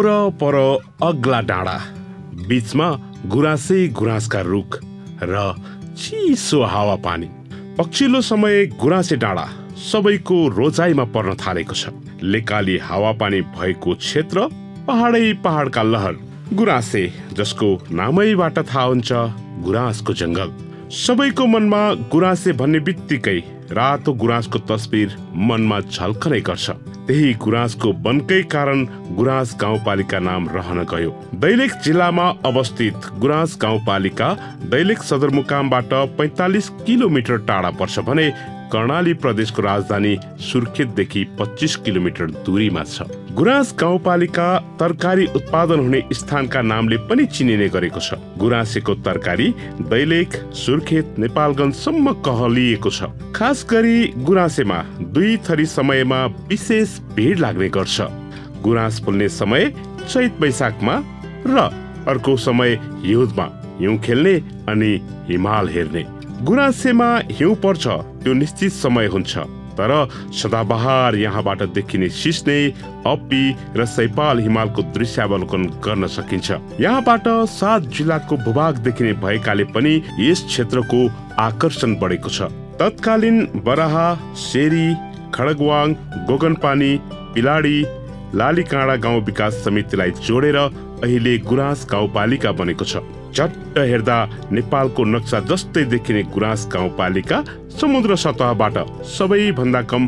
पर अग्ला डाँडा, बीचमा गुराँसै गुराँसका रुख र चिसो हावापानी। पछिल्लो समय गुराँसे डाँडा सबैको रोजाइमा पर्न थालेको छ। लेकाली हावापानी भएको क्षेत्र, पहाडै पहाडका लहर, गुराँसे जसको नामैबाट थाहा हुन्छ गुराँसको जंगल। सबैको मनमा गुराँसे भन्ने बित्तिकै रातो गुराँसको तस्बिर मनमा झल्कनै गर्छ। त्यही गुराँसको वनकै कारण गुराँस गाउँपालिका नाम रहन गयो। दैलेख जिल्लामा अवस्थित गुराँस गाउँपालिका दैलेख सदरमुकामबाट 45 किलोमिटर टाढा पर्छ भने कर्णाली प्रदेशको राजधानी सुर्खेतदेखि 25 किलोमिटर दूरीमा छ। गुराँस गाउँपालिका तरकारी उत्पादन हुने स्थानका नामले पनि चिनिने गरेको छ। गुराँसेको तरकारी दैलेख, सुर्खेत, नेपालगञ्जसम्म कहलिएको छ। खास गरी गुराँसेमा 2 थरी समयमा विशेष भिड लाग्ने गर्छ। गुराँस फुल्ने समय चैत वैशाखमा र अर्को समय हिउँदमा हिउँ खेल्ने अनि हिमाल हेर्ने। गुराँसेमा हिउँ पर्छ त्यो निश्चित समय हुन्छ, तर सदाबहार यहाँबाट देखिने सिस्ने, अप्पी र सैपाल हिमालको दृश्यावलोकन गर्न सकिन्छ। यहाँबाट 7 जिल्लाको भूभाग देखिने भएकाले पनि यस क्षेत्रको आकर्षण बढेको छ। तत्कालीन बराहा, शेरी, खडगवाङ, गोगनपानी, पिलाडी, लालीकाँडा गाउँ विकास समितिलाई जोडेर अहिले गुराँस गाउँपालिका बनेको छ। झट्ट हेर्दा नेपालको नक्सा जस्तै देखिने गुराँस गाउँपालिका समुद्र सतहबाट सबैभन्दा कम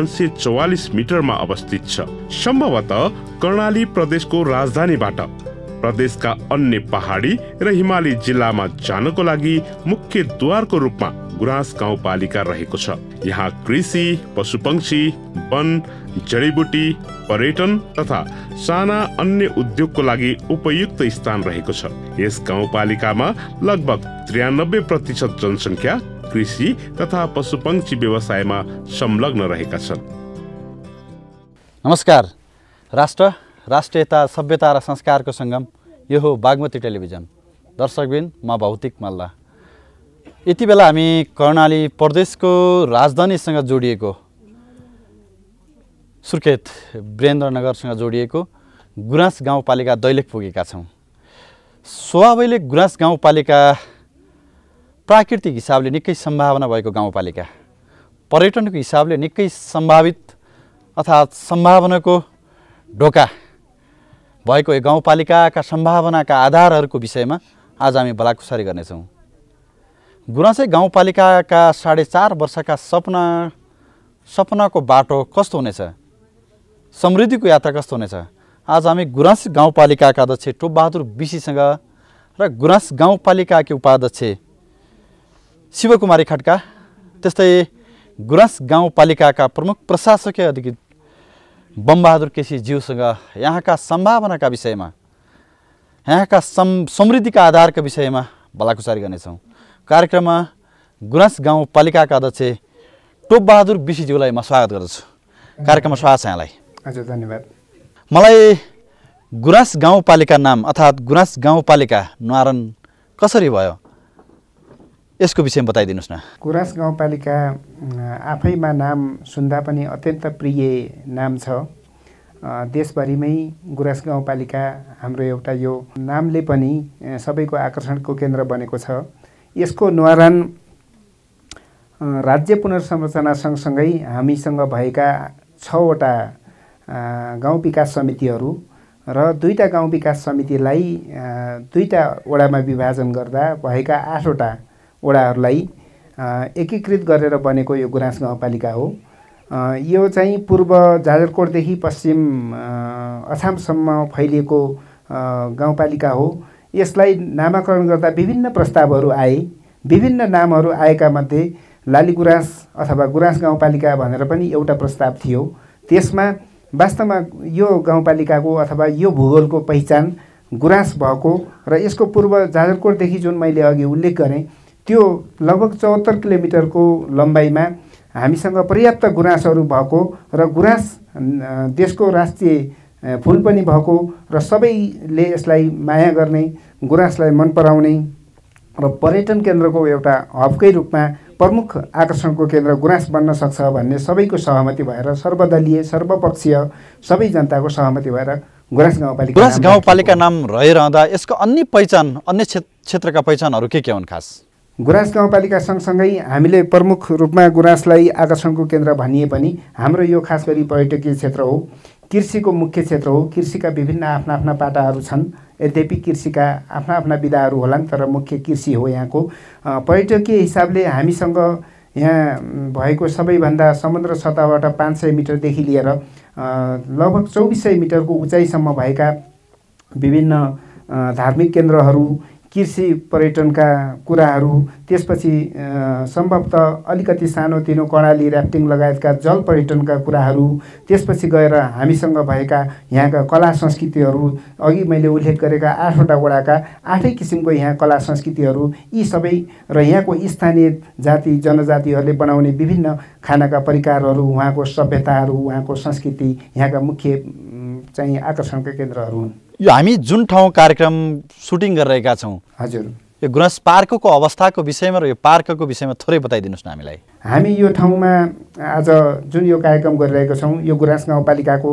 544 मिटरमा अवस्थित छ। सम्भवतः कर्णाली प्रदेशको राजधानीबाट प्रदेशका अन्य पहाडी र हिमाली जिल्लामा जानको लागि मुख्य द्वारको रूपमा गुराँस गाउँपालिका रहेको छ। यहाँ कृषि, पशुपक्षी, वन, जडीबुटी, पर्यटन तथा साना अन्य उद्योगको लागि उपयुक्त स्थान रहेको छ। यस गाउँपालिकामा लगभग 93% जनसङ्ख्या कृषि तथा पशुपक्षी व्यवसायमा संलग्न रहेका छन्। नमस्कार। राष्ट्र, राष्ट्रियता, सभ्यता र संस्कारको सङ्गम, यो हो बागमती टेलिभिजन। दर्शकबिन, म भौतिक मल्ल। यति बेला हामी कर्णाली प्रदेशको राजधानीसँग जोडिएको सुर्खेत वीरेन्द्रनगरसँग जोडिएको गुराँस गाउँपालिका दैलेख पुगेका छौँ। स्वाभाविक गुराँस गाउँपालिका प्राकृतिक हिसाबले निकै सम्भावना भएको गाउँपालिका, पर्यटनको हिसाबले निकै सम्भावित अर्थात् सम्भावनाको ढोका भएको यो गाउँपालिकाका सम्भावनाका आधारहरूको विषयमा आज हामी भलाकुसारी गर्नेछौँ। गुराँसे गाउँपालिकाका 4.5 वर्षका सपनाको बाटो कस्तो हुनेछ, समृद्धिको यात्रा कस्तो हुनेछ, आज हामी गुराँस गाउँपालिकाका अध्यक्ष टोपबहादुर विशीसँग र गुराँस गाउँपालिकाकी उपाध्यक्ष शिवकुमारी खड्का, त्यस्तै गुराँस गाउँपालिकाका प्रमुख प्रशासकीय अधिकारी बमबहादुर केसी ज्यूसँग यहाँका सम्भावनाका विषयमा, यहाँका समृद्धिका आधारका विषयमा भलाकुसारी गर्नेछौँ। कार्यक्रममा गुराँस गाउँपालिकाका अध्यक्ष टोपबहादुर विशीज्यूलाई म स्वागत गर्दछु। कार्यक्रममा स्वागत छ यहाँलाई। हजुर, धन्यवाद। मलाई गुराँस गाउँपालिका नाम अर्थात् गुराँस गाउँपालिका न्वारण कसरी भयो, यसको विषयमा बताइदिनुहोस् न। गुराँस गाउँपालिका आफैमा नाम सुन्दा पनि अत्यन्त प्रिय नाम छ। देशभरिमै गुराँस गाउँपालिका हाम्रो एउटा यो नामले पनि सबैको आकर्षणको केन्द्र बनेको छ। यसको न्वारण राज्य पुनर्संरचना सँगसँगै हामीसँग भएका 6वटा गाउँ विकास समितिहरू र 2टा गाउँ विकास समितिलाई 2टा वडामा विभाजन गर्दा भएका 8वटा वडाहरूलाई एकीकृत गरेर बनेको यो गुराँस गाउँपालिका हो। यो चाहिँ पूर्व जाजरकोटदेखि पश्चिम अछामसम्म फैलिएको गाउँपालिका हो। यसलाई नामाकरण गर्दा विभिन्न प्रस्तावहरू आए। विभिन्न नामहरू आएका मध्ये लालीगुराँस अथवा गुराँस गाउँपालिका भनेर पनि एउटा प्रस्ताव थियो। त्यसमा वास्तवमा यो गाउँपालिकाको अथवा यो भूगोलको पहिचान गुराँस भएको र यसको पूर्व जाजरकोटदेखि जुन मैले अघि उल्लेख गरेँ त्यो लगभग 74 किलोमिटरको लम्बाइमा हामीसँग पर्याप्त गुराँसहरू भएको र गुराँस देशको राष्ट्रिय फुल पनि भएको र सबैले यसलाई माया गर्ने, गुराँसलाई मन पराउने र पर्यटन केन्द्रको एउटा हबकै रूपमा प्रमुख आकर्षणको केन्द्र गुराँस बन्न सक्छ भन्ने सबैको सहमति भएर सर्वदलीय सर्वपक्षीय सबै जनताको सहमति भएर गुराँस गाउँपालिका नाम रहिरहँदा यसको अन्य पहिचान अन्य क्षेत्रका पहिचानहरू के हुन् खास? गुराँस गाउँपालिका सँगसँगै हामीले प्रमुख रूपमा गुराँसलाई आकर्षणको केन्द्र भनिए पनि हाम्रो यो खास गरी पर्यटकीय क्षेत्र हो, कृषिको मुख्य क्षेत्र हो। कृषिका विभिन्न आफ्ना आफ्ना पाटाहरू छन्, यद्यपि कृषिका आफ्ना आफ्ना विधाहरू होलान्, तर मुख्य कृषि हो यहाँको। पर्यटकीय हिसाबले हामीसँग यहाँ भएको सबैभन्दा समुद्र सतहबाट 500 मिटरदेखि लिएर लगभग 2400 मिटरको उचाइसम्म भएका विभिन्न धार्मिक केन्द्रहरू, कृषि पर्यटनका कुराहरू, त्यसपछि सम्भवतः अलिकति सानोतिनो कर्णाली ऱ्याफ्टिङ लगायतका जल पर्यटनका कुराहरू, त्यसपछि गएर हामीसँग भएका यहाँका कला संस्कृतिहरू, अघि मैले उल्लेख गरेका 8वटा वडाका 8 किसिमको यहाँ कला संस्कृतिहरू, यी सबै र यहाँको स्थानीय जाति जनजातिहरूले बनाउने विभिन्न खानाका परिकारहरू, उहाँको सभ्यताहरू, उहाँको संस्कृति यहाँका मुख्य चाहिँ आकर्षणका केन्द्रहरू हुन्। यो हामी जुन ठाउँ कार्यक्रम सुटिङ गरिरहेका छौँ, हजुर, यो गुराँस पार्कको अवस्थाको विषयमा र यो पार्कको विषयमा थोरै बताइदिनुहोस् न हामीलाई। हामी यो ठाउँमा आज जुन यो कार्यक्रम गरिरहेका छौँ, यो गुराँस गाउँपालिकाको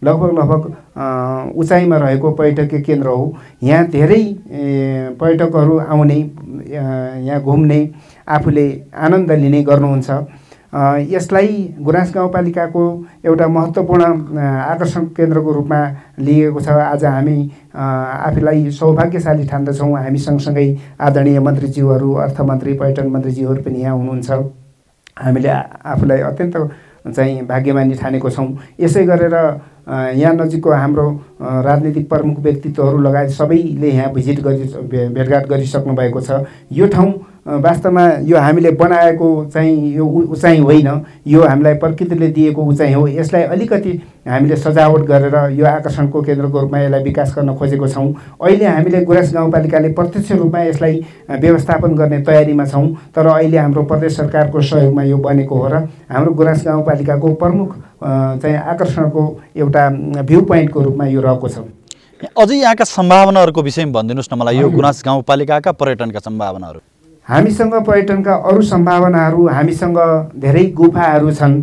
लगभग उचाइमा रहेको पर्यटकीय केन्द्र हो। यहाँ धेरै पर्यटकहरू आउने, यहाँ घुम्ने, आफूले आनन्द लिने गर्नुहुन्छ। यसलाई गुराँस गाउँपालिकाको एउटा महत्त्वपूर्ण आकर्षण केन्द्रको रूपमा लिएको छ। आज हामी आफूलाई सौभाग्यशाली ठान्दछौँ। हामी सँगसँगै आदरणीय मन्त्रीज्यूहरू, अर्थमन्त्री, पर्यटन मन्त्रीज्यूहरू पनि यहाँ हुनुहुन्छ। हामीले आफूलाई अत्यन्त चाहिँ भाग्यमानी ठानेको छौँ। यसै गरेर यहाँ नजिकको हाम्रो राजनीतिक प्रमुख व्यक्तित्वहरू लगायत सबैले यहाँ भिजिट भेटघाट गरिसक्नु भएको छ। यो ठाउँ वास्तवमा यो हामीले बनाएको चाहिँ यो उचाइ होइन, यो हामीलाई प्रकृतिले दिएको उचाइ हो। यसलाई अलिकति हामीले सजावट गरेर यो आकर्षणको केन्द्रको रूपमा यसलाई विकास गर्न खोजेको छौँ। अहिले हामीले गुराँस गाउँपालिकाले प्रत्यक्ष रूपमा यसलाई व्यवस्थापन गर्ने तयारीमा छौँ, तर अहिले हाम्रो प्रदेश सरकारको सहयोगमा यो बनेको हो र हाम्रो गुराँस गाउँपालिकाको प्रमुख चाहिँ आकर्षणको एउटा भ्यू पोइन्टको रूपमा यो रहेको छ। अझै यहाँका सम्भावनाहरूको विषयमा भनिदिनुहोस् न मलाई, यो गुराँस गाउँपालिकाका पर्यटनका सम्भावनाहरू। हामीसँग पर्यटनका अरू सम्भावनाहरू, हामीसँग धेरै गुफाहरू छन्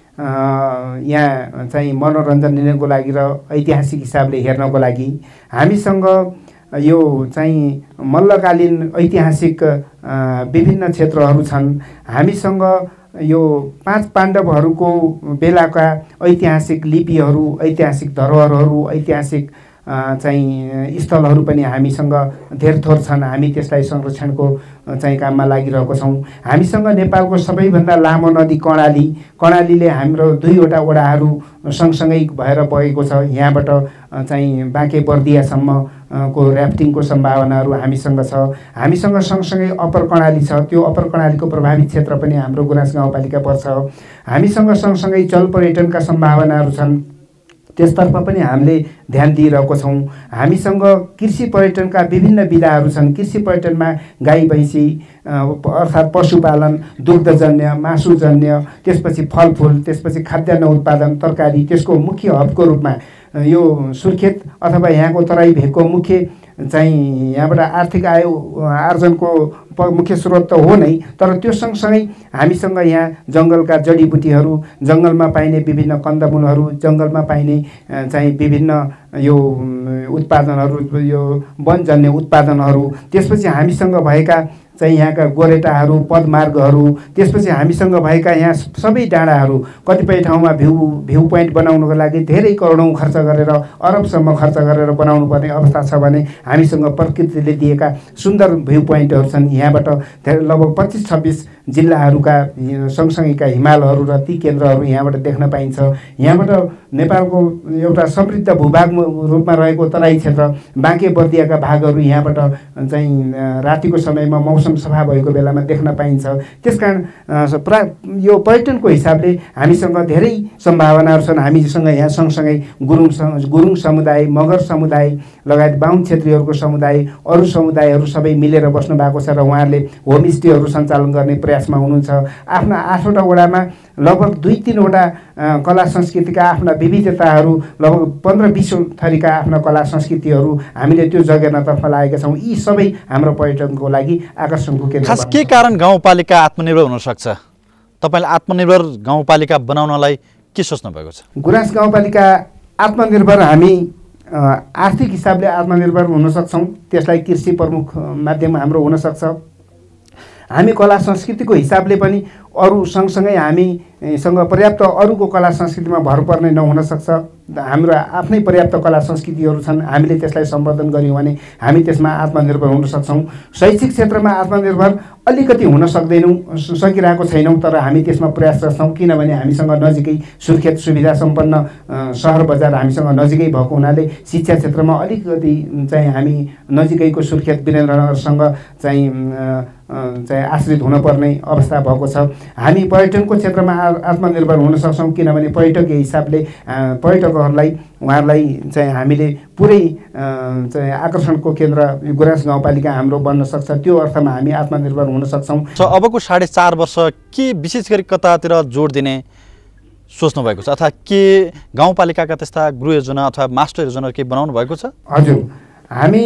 यहाँ चाहिँ मनोरञ्जन लिनको लागि र ऐतिहासिक हिसाबले हेर्नको लागि। हामीसँग यो चाहिँ मल्लकालीन ऐतिहासिक विभिन्न क्षेत्रहरू छन्। हामीसँग यो 5 पाण्डवहरूको बेलाका ऐतिहासिक लिपिहरू, ऐतिहासिक धरोहरहरू, ऐतिहासिक चाहिँ स्थलहरू पनि हामीसँग धेर थोर छन्। हामी त्यसलाई संरक्षणको चाहिँ काममा लागिरहेको छौँ। हामीसँग नेपालको सबैभन्दा लामो नदी कर्णालीले हाम्रो 2वटा वडाहरू सँगसँगै भएर बगेको छ। यहाँबाट चाहिँ बाँके बर्दियासम्मको ऱ्याफ्टिङको सम्भावनाहरू हामीसँग छ। हामीसँग सँगसँगै अप्पर कर्णाली छ, त्यो अप्पर कर्णालीको प्रभावित क्षेत्र पनि हाम्रो गुराँस गाउँपालिका पर्छ। हामीसँग सँगसँगै जल पर्यटनका सम्भावनाहरू छन्, त्यसतर्फ पनि हामीले ध्यान दिइरहेको छौँ। हामीसँग कृषि पर्यटनका विभिन्न विधाहरू छन्। कृषि पर्यटनमा गाई भैँसी अर्थात् पशुपालन, दुग्धजन्य, मासुजन्य, त्यसपछि फलफुल, त्यसपछि खाद्यान्न उत्पादन, तरकारी, त्यसको मुख्य हबको रूपमा यो सुर्खेत अथवा यहाँको तराई भेगको मुख्य चाहिँ यहाँबाट आर्थिक आय आर्जनको मुख्य स्रोत त हो नै, तर त्यो सँगसँगै हामीसँग यहाँ जङ्गलका जडीबुटीहरू, जङ्गलमा पाइने विभिन्न कन्दमूलहरू, जङ्गलमा पाइने चाहिँ विभिन्न यो उत्पादनहरू, यो वनजन्य उत्पादनहरू, त्यसपछि हामीसँग भएका चाहिँ यहाँका गोरेटाहरू, पदमार्गहरू, त्यसपछि हामीसँग भएका यहाँ सबै डाँडाहरू, कतिपय ठाउँमा भ्यू पोइन्ट बनाउनको लागि धेरै करोडौँ खर्च गरेर, अरबसम्म खर्च गरेर बनाउनु पर्ने अवस्था छ भने हामीसँग प्रकृतिले दिएका सुन्दर भ्यू पोइन्टहरू छन्। यहाँबाट लगभग 25-26 जिल्लाहरूका सँगसँगैका हिमालहरू र ती केन्द्रहरू यहाँबाट देख्न पाइन्छ। यहाँबाट नेपालको एउटा समृद्ध भूभाग रूपमा रहेको तराई क्षेत्र, बाँके बर्दियाका भागहरू यहाँबाट चाहिँ रातिको समयमा मौसम सफा भएको बेलामा देख्न पाइन्छ। त्यसकारण यो पर्यटनको हिसाबले हामीसँग धेरै सम्भावनाहरू छन्। हामीसँग यहाँ सँगसँगै गुरुङ समुदाय, मगर समुदाय लगायत बाहुन क्षेत्रीहरूको समुदाय, अरू समुदायहरू सबै मिलेर बस्नु भएको छ र उहाँहरूले होमस्टेहरू सञ्चालन गर्ने प्रयासमा हुनुहुन्छ। आफ्ना 8वटा वडामा लगभग 2-3वटा कला संस्कृतिका आफ्ना विविधताहरू, लगभग 15-20 थरीका आफ्ना कला संस्कृतिहरू हामीले त्यो जगेर्नतर्फ लागेका छौँ। यी सबै हाम्रो पर्यटनको लागि आकर्षणको केन्द्र। खास के कारण गाउँपालिका आत्मनिर्भर हुन सक्छ? तपाईँले आत्मनिर्भर गाउँपालिका बनाउनलाई के सोच्नु भएको छ? गुराँस गाउँपालिका आत्मनिर्भर, हामी आर्थिक हिसाबले आत्मनिर्भर हुन सक्छौँ। त्यसलाई कृषि प्रमुख माध्यम हाम्रो हुनसक्छ। हामी कला संस्कृतिको हिसाबले पनि अरू सँगसँगै हामीसँग पर्याप्त अरूको कला संस्कृतिमा भर पर्ने नहुन सक्छ। हाम्रो आफ्नै पर्याप्त कला संस्कृतिहरू छन्, हामीले त्यसलाई सम्वर्धन गऱ्यौँ भने हामी त्यसमा आत्मनिर्भर हुन सक्छौँ। शैक्षिक क्षेत्रमा आत्मनिर्भर अलिकति हुन सकिरहेको छैनौँ, तर हामी त्यसमा प्रयासरत छौँ। किनभने हामीसँग नजिकै सुर्खेत सुविधा सम्पन्न सहर बजार हामीसँग नजिकै भएको हुनाले शिक्षा क्षेत्रमा अलिकति चाहिँ हामी नजिकैको सुर्खेत वीरेन्द्रनगरसँग चाहिँ आश्रित हुनुपर्ने अवस्था भएको छ। हामी पर्यटनको क्षेत्रमा आत्मनिर्भर हुन सक्छौँ, किनभने पर्यटकीय हिसाबले पर्यटकहरूलाई उहाँहरूलाई चाहिँ हामीले पुरै चाहिँ आकर्षणको केन्द्र गुराँस गाउँपालिका हाम्रो बन्न सक्छ। त्यो अर्थमा हामी आत्मनिर्भर हुन सक्छौँ। अबको 4.5 वर्ष के विशेष गरी कतातिर जोड दिने सोच्नु भएको छ, अथवा के गाउँपालिकाका त्यस्ता गृह योजना अथवा मास्टर योजना केही बनाउनु भएको छ? हजुर, हामी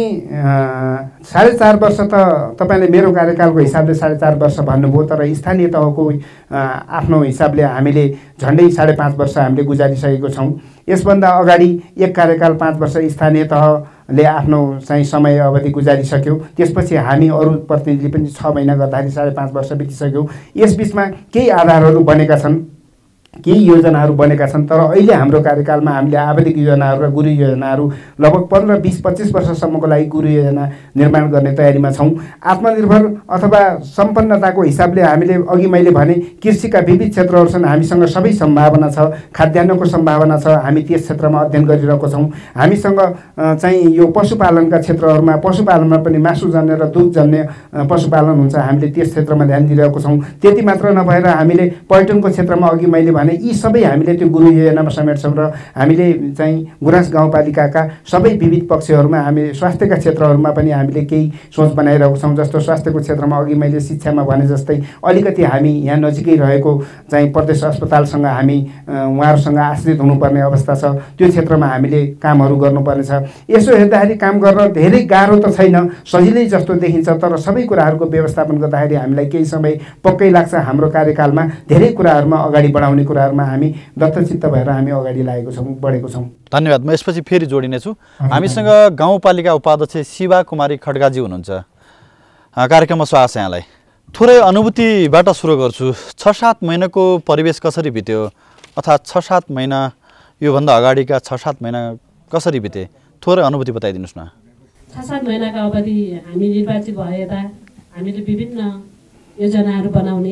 4.5 वर्ष त तपाईँले मेरो कार्यकालको हिसाबले 4.5 वर्ष भन्नुभयो, तर स्थानीय तहको आफ्नो हिसाबले हामीले झन्डै 5.5 वर्ष हामीले गुजारिसकेको छौँ। यसभन्दा अगाडि एक कार्यकाल 5 वर्ष स्थानीय तहले आफ्नो चाहिँ समय अवधि गुजारिसक्यो। त्यसपछि हामी अरू प्रतिनिधि पनि 6 महिना गर्दाखेरि 5.5 वर्ष बितिसक्यो। यसबिचमा केही आधारहरू बनेका छन्, केही योजनाहरू बनेका छन्, तर अहिले हाम्रो कार्यकालमा हामीले आवधिक योजनाहरू र गुरु योजनाहरू लगभग 15, 20, 25 वर्षसम्मको लागि गुरु योजना निर्माण गर्ने तयारीमा छौँ। आत्मनिर्भर अथवा सम्पन्नताको हिसाबले हामीले अघि मैले भने कृषिका विविध क्षेत्रहरू छन्, हामीसँग सबै सम्भावना छ। खाद्यान्नको सम्भावना छ, हामी त्यस क्षेत्रमा अध्ययन गरिरहेको छौँ। हामीसँग चाहिँ यो पशुपालनका क्षेत्रहरूमा, पशुपालनमा पनि मासुजन्य र दुधजन्य पशुपालन हुन्छ, हामीले त्यस क्षेत्रमा ध्यान दिइरहेको छौँ। त्यति मात्र नभएर हामीले पर्यटनको क्षेत्रमा अघि मैले भने यी सबै हामीले त्यो गुरु योजनामा समेट्छौँ र हामीले चाहिँ गुराँस गाउँपालिकाका सबै विविध पक्षहरूमा हामी स्वास्थ्यका क्षेत्रहरूमा पनि हामीले केही सोच बनाइरहेको छौँ। जस्तो स्वास्थ्यको क्षेत्रमा अघि मैले शिक्षामा भने जस्तै अलिकति हामी यहाँ नजिकै रहेको चाहिँ प्रदेश अस्पतालसँग हामी उहाँहरूसँग आश्रित हुनुपर्ने अवस्था छ। त्यो क्षेत्रमा हामीले कामहरू गर्नुपर्नेछ। यसो हेर्दाखेरि काम गर्न धेरै गाह्रो त छैन, सजिलै जस्तो देखिन्छ, तर सबै कुराहरूको व्यवस्थापन गर्दाखेरि हामीलाई केही समय पक्कै लाग्छ। हाम्रो कार्यकालमा धेरै कुराहरूमा अगाडि बढाउने कुराहरूमा हामी दत्तचित्त भएर हामी अगाडि लागेको छौँ, बढेको छौँ। धन्यवाद। म यसपछि फेरि जोडिनेछु। हामीसँग गाउँपालिका उपाध्यक्ष शिवा कुमारी खड्गाजी हुनुहुन्छ। कार्यक्रममा स्वागत छ यहाँलाई। थोरै अनुभूतिबाट सुरु गर्छु। 6-7 महिनाको परिवेश कसरी बित्यो, अथवा 6-7 महिना योभन्दा अगाडिका 6-7 महिना कसरी बिते, थोरै अनुभूति बताइदिनुहोस् न। 6-7 महिनाका अवधि हामी निर्वाचित भए यता हामीले विभिन्न योजनाहरू बनाउने,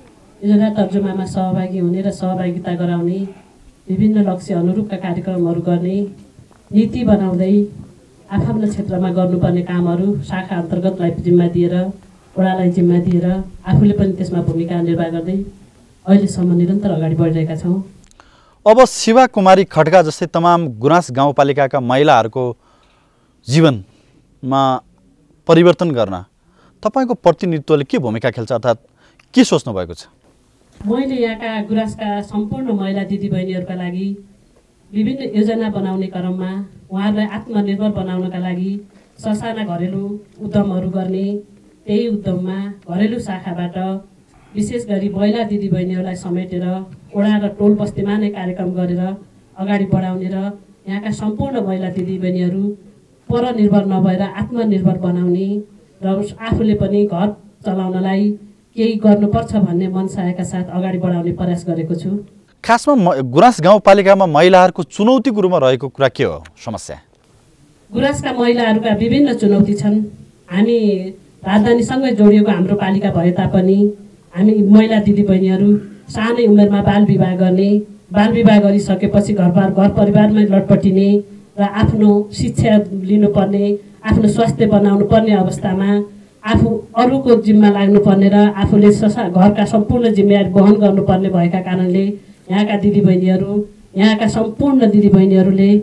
योजना तर्जुमामा सहभागी हुने र सहभागिता गराउने, विभिन्न लक्ष्य अनुरूपका कार्यक्रमहरू गर्ने, नीति बनाउँदै आफ्नो क्षेत्रमा गर्नुपर्ने कामहरू शाखा अन्तर्गतलाई जिम्मा दिएर, वडालाई जिम्मा दिएर आफूले पनि त्यसमा भूमिका निर्वाह गर्दै अहिलेसम्म निरन्तर अगाडि बढिरहेका छौँ। अब शिवा कुमारी खड्का जस्तै तमाम गुराँस गाउँपालिकाका महिलाहरूको जीवनमा परिवर्तन गर्न तपाईँको प्रतिनिधित्वले के भूमिका खेल्छ, अर्थात् के सोच्नु भएको छ? मैले यहाँका गुराँसका सम्पूर्ण महिला दिदीबहिनीहरूका लागि विभिन्न योजना बनाउने क्रममा उहाँहरूलाई आत्मनिर्भर बनाउनका लागि ससाना घरेलु उद्यमहरू गर्ने, त्यही उद्यममा घरेलु शाखाबाट विशेष गरी महिला दिदीबहिनीहरूलाई समेटेर वडा र टोल बस्तीमा नै कार्यक्रम गरेर अगाडि बढाउने र यहाँका सम्पूर्ण महिला दिदीबहिनीहरू परनिर्भर नभएर आत्मनिर्भर बनाउने र आफूले पनि घर चलाउनलाई केही गर्नुपर्छ भन्ने मनसायका साथ अगाडि बढाउने प्रयास गरेको छु। खासमा गुराँस गाउँपालिकामा महिलाहरूको चुनौतीको रूपमा रहेको कुरा के हो समस्या? गुराँसका महिलाहरूका विभिन्न चुनौती छन्। हामी राजधानीसँगै जोडिएको हाम्रो पालिका भए तापनि हामी महिला दिदीबहिनीहरू सानै उमेरमा बाल विवाह गर्ने, बाल विवाह गरिसकेपछि घर परिवारमै लटपटिने र आफ्नो शिक्षा लिनुपर्ने, आफ्नो स्वास्थ्य बनाउनु पर्ने अवस्थामा आफू अरूको जिम्मा लाग्नुपर्ने र आफूले घरका सम्पूर्ण जिम्मेवारी वहन गर्नुपर्ने भएका कारणले यहाँका दिदीबहिनीहरू, यहाँका सम्पूर्ण दिदीबहिनीहरूले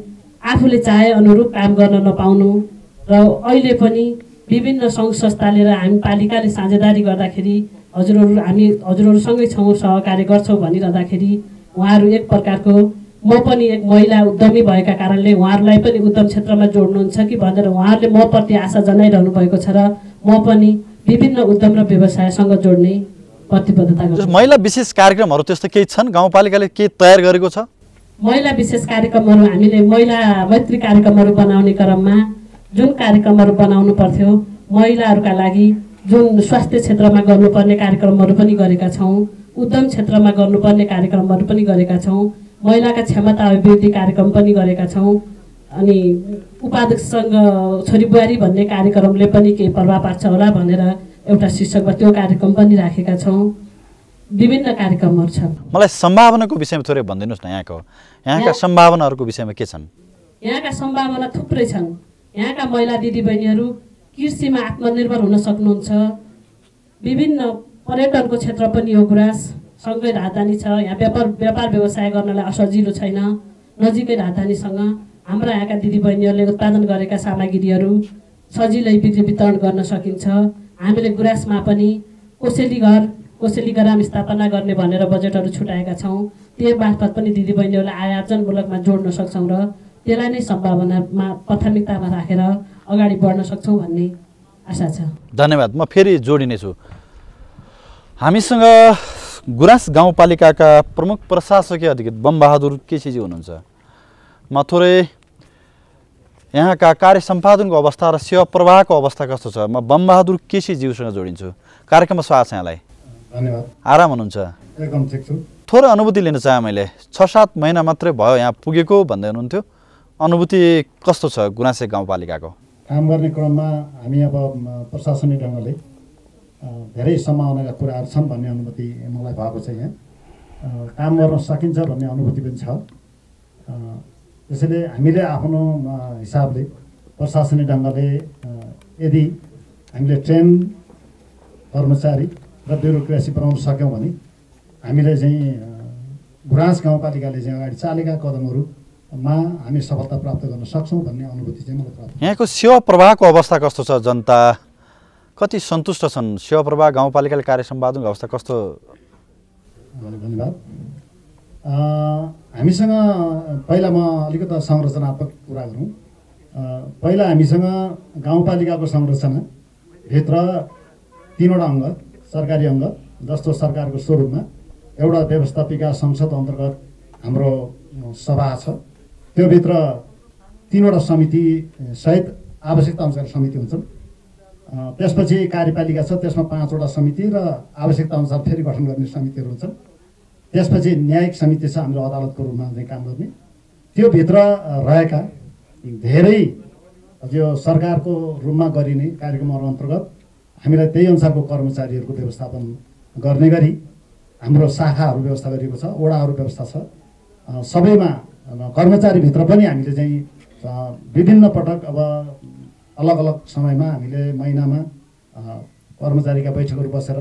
आफूले चाहे अनुरूप काम गर्न नपाउनु र अहिले पनि विभिन्न सङ्घ संस्थाले र हामी पालिकाले साझेदारी गर्दाखेरि हजुरहरूसँगै छौँ, सहकार्य गर्छौँ भनिरहँदाखेरि उहाँहरू एक प्रकारको म पनि एक महिला उद्यमी भएका कारणले उहाँहरूलाई पनि उद्यम क्षेत्रमा जोड्नुहुन्छ कि भनेर उहाँहरूले म प्रति आशा जनाइरहनु भएको छ र म पनि विभिन्न उद्यम र व्यवसायसँग जोड्ने प्रतिबद्धता गर्छु। महिला विशेष कार्यक्रमहरू त्यस्तो केही छन् गाउँपालिकाले के तयार गरेको छ? महिला विशेष कार्यक्रमहरू हामीले महिला मैत्री कार्यक्रमहरू बनाउने क्रममा जुन कार्यक्रमहरू बनाउनु पर्थ्यो महिलाहरूका लागि जुन स्वास्थ्य क्षेत्रमा गर्नुपर्ने कार्यक्रमहरू पनि गरेका छौँ, उद्यम क्षेत्रमा गर्नुपर्ने कार्यक्रमहरू पनि गरेका छौँ, महिलाका क्षमता अभिवृद्धि कार्यक्रम पनि गरेका छौँ। अनि उपाध्यक्षसँग छोरी बुहारी भन्ने कार्यक्रमले पनि केही प्रभाव पार्छ होला भनेर एउटा शीर्षकमा त्यो कार्यक्रम पनि राखेका छौँ। विभिन्न कार्यक्रमहरू छन्। मलाई सम्भावनाको विषयमा थोरै भनिदिनुहोस् न। यहाँका सम्भावनाहरूको विषयमा के छन्? यहाँका सम्भावना थुप्रै छन्। यहाँका महिला दिदीबहिनीहरू कृषिमा आत्मनिर्भर हुन सक्नुहुन्छ। विभिन्न पर्यटनको क्षेत्र पनि हो, गुराँससँगै राजधानी छ। यहाँ व्यापार व्यवसाय गर्नलाई असजिलो छैन। नजिकै राजधानीसँग हाम्रा यहाँका दिदीबहिनीहरूले उत्पादन गरेका सामग्रीहरू सजिलै बिक्री वितरण गर्न सकिन्छ। हामीले गुराँसमा पनि कोसेली ग्राम स्थापना गर्ने भनेर बजेटहरू छुटाएका छौँ। त्यो मार्फत पनि दिदीबहिनीहरूलाई आय आर्जनमूलकमा जोड्न सक्छौँ र त्यसलाई नै सम्भावनामा प्राथमिकतामा राखेर अगाडि बढ्न सक्छौँ भन्ने आशा छ। धन्यवाद। म फेरि जोडिनेछु। हामीसँग गुराँस गाउँपालिकाका प्रमुख प्रशासकीय अधिकारी बमबहादुर केसीजी हुनुहुन्छ। म थोरै यहाँका कार्य सम्पादनको अवस्था र सेवा प्रवाहको अवस्था कस्तो छ म बमबहादुर केसीज्यूसँग जोडिन्छु। कार्यक्रममा स्वागत छ यहाँलाई। धन्यवाद। आराम हुनुहुन्छ? एकदम ठिक छु। थोरै अनुभूति लिन चाहे मैले। 6-7 महिना मात्रै भयो यहाँ पुगेको भन्दै हुनुहुन्थ्यो। अनुभूति कस्तो छ गुराँसे गाउँपालिकाको? काम गर्ने क्रममा हामी अब प्रशासनिक ढङ्गले धेरै सम्भावनाका कुराहरू छन् भन्ने अनुभूति मलाई भएको छ। यहाँ काम गर्न सकिन्छ भन्ने अनुभूति पनि छ। त्यसैले हामीले आफ्नो हिसाबले प्रशासनिक ढङ्गले यदि हामीले ट्रेन कर्मचारी र ब्युरोक्रेसी बनाउन सक्यौँ भने हामीले चाहिँ गुराँस गाउँपालिकाले चाहिँ अगाडि चालेका कदमहरूमा हामी सफलता प्राप्त गर्न सक्छौँ भन्ने अनुभूति चाहिँ मलाई प्राप्त। यहाँको सेवा प्रवाहको अवस्था कस्तो छ? जनता कति सन्तुष्ट छन्? सेवा प्रवाह गाउँपालिकाले कार्य सम्पादनको अवस्था कस्तो? धन्यवाद। हामीसँग पहिला म अलिकति संरचनात्मक कुरा गरौँ। पहिला हामीसँग गाउँपालिकाको संरचनाभित्र 3वटा अङ्ग, सरकारी अङ्ग जस्तो सरकारको स्वरूपमा एउटा व्यवस्थापिका संसद अन्तर्गत हाम्रो सभा छ। त्योभित्र 3वटा समिति सहित आवश्यकता अनुसार समिति हुन्छन्। त्यसपछि कार्यपालिका छ, त्यसमा 5वटा समिति र आवश्यकता अनुसार फेरि गठन गर्ने समितिहरू हुन्छन्। त्यसपछि न्यायिक समिति छ, हाम्रो अदालतको रूपमा चाहिँ काम गर्ने। त्यो भित्र रहेका धेरै जो सरकारको रूपमा गरिने कार्यक्रमहरू अन्तर्गत हामीलाई त्यही अनुसारको कर्मचारीहरूको व्यवस्थापन गर्ने गरी हाम्रो शाखाहरू व्यवस्था गरिएको छ, वडाहरू व्यवस्था छ। सबैमा कर्मचारीभित्र पनि हामीले चाहिँ विभिन्न पटक अब अलग अलग समयमा हामीले महिनामा कर्मचारीका बैठकहरू बसेर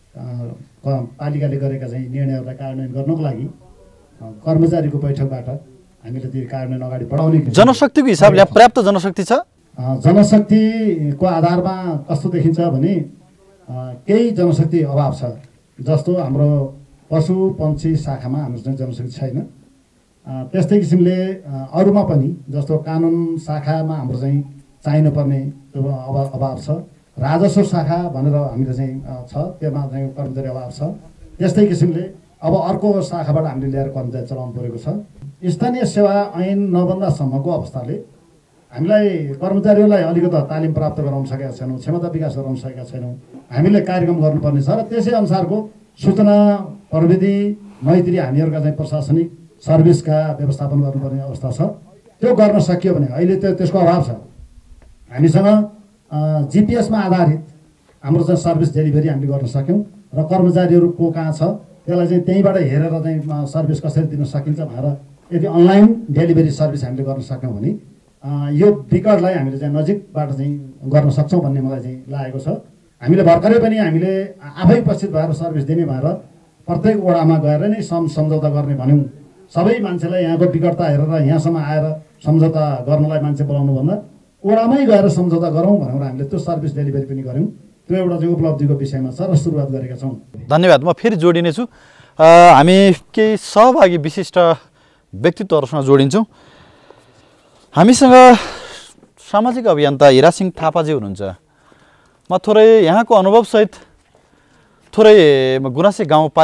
पालिकाले गरेका चाहिँ निर्णयहरूलाई कार्यान्वयन गर्नको लागि कर्मचारीको बैठकबाट हामीले त्यो कार्यान्वयन अगाडि बढाउने। जनशक्तिको हिसाबले पर्याप्त जनशक्ति छ? जनशक्तिको आधारमा कस्तो देखिन्छ भने केही जनशक्ति अभाव छ। जस्तो हाम्रो पशु पक्षी शाखामा हाम्रो चाहिँ जनशक्ति छैन। त्यस्तै किसिमले अरूमा पनि जस्तो कानुन शाखामा हाम्रो चाहिँ चाहिनुपर्ने अभाव छ। राजस्व शाखा भनेर हामीले चाहिँ छ, त्यसमा चाहिँ कर्मचारी अभाव छ। त्यस्तै किसिमले अब अर्को शाखाबाट हामीले ल्याएर कर्मचारी चलाउनु परेको छ। स्थानीय सेवा ऐन नबन्दासम्मको अवस्थाले हामीलाई कर्मचारीहरूलाई अलिकति तालिम प्राप्त गराउन सकेका छैनौँ, क्षमता विकास गराउन सकेका छैनौँ। हामीले कार्यक्रम गर्नुपर्ने छ र त्यसै अनुसारको सूचना प्रविधि मैत्री हामीहरूका चाहिँ प्रशासनिक सर्भिसका व्यवस्थापन गर्नुपर्ने अवस्था छ। त्यो गर्न सकियो भने अहिले त्यसको अभाव छ। हामीसँग जिपिएसमा आधारित हाम्रो चाहिँ सर्भिस डेलिभरी हामीले गर्न सक्यौँ र कर्मचारीहरू को कहाँ छ त्यसलाई चाहिँ त्यहीँबाट हेरेर चाहिँ सर्भिस कसरी दिन सकिन्छ भनेर यदि अनलाइन डेलिभरी सर्भिस हामीले गर्न सक्यौँ भने यो विकटलाई हामीले चाहिँ नजिकबाट चाहिँ गर्न सक्छौँ भन्ने मलाई चाहिँ लागेको छ। हामीले भर्खरै पनि हामीले आफै उपस्थित भएर सर्भिस दिने भएर प्रत्येक वडामा गएर नै सम्झौता गर्ने भन्यौँ। सबै मान्छेलाई यहाँको विकटता हेरेर यहाँसम्म आएर सम्झौता गर्नलाई मान्छे बोलाउनुभन्दा वडामै गएर सम्झौता गरौँ भनेर हामीले त्यो सर्भिस डेलिभरी पनि गऱ्यौँ। त्यो एउटा चाहिँ उपलब्धिको विषयमा छ र सुरुवात गरेका छौँ। धन्यवाद। म फेरि जोडिनेछु। हामी केही सहभागी विशिष्ट व्यक्तित्वहरूसँग जोडिन्छौँ। हामीसँग सामाजिक अभियन्ता हिरासिंह थापाजी हुनुहुन्छ। म थोरै यहाँको अनुभवसहित थोरै गुराँस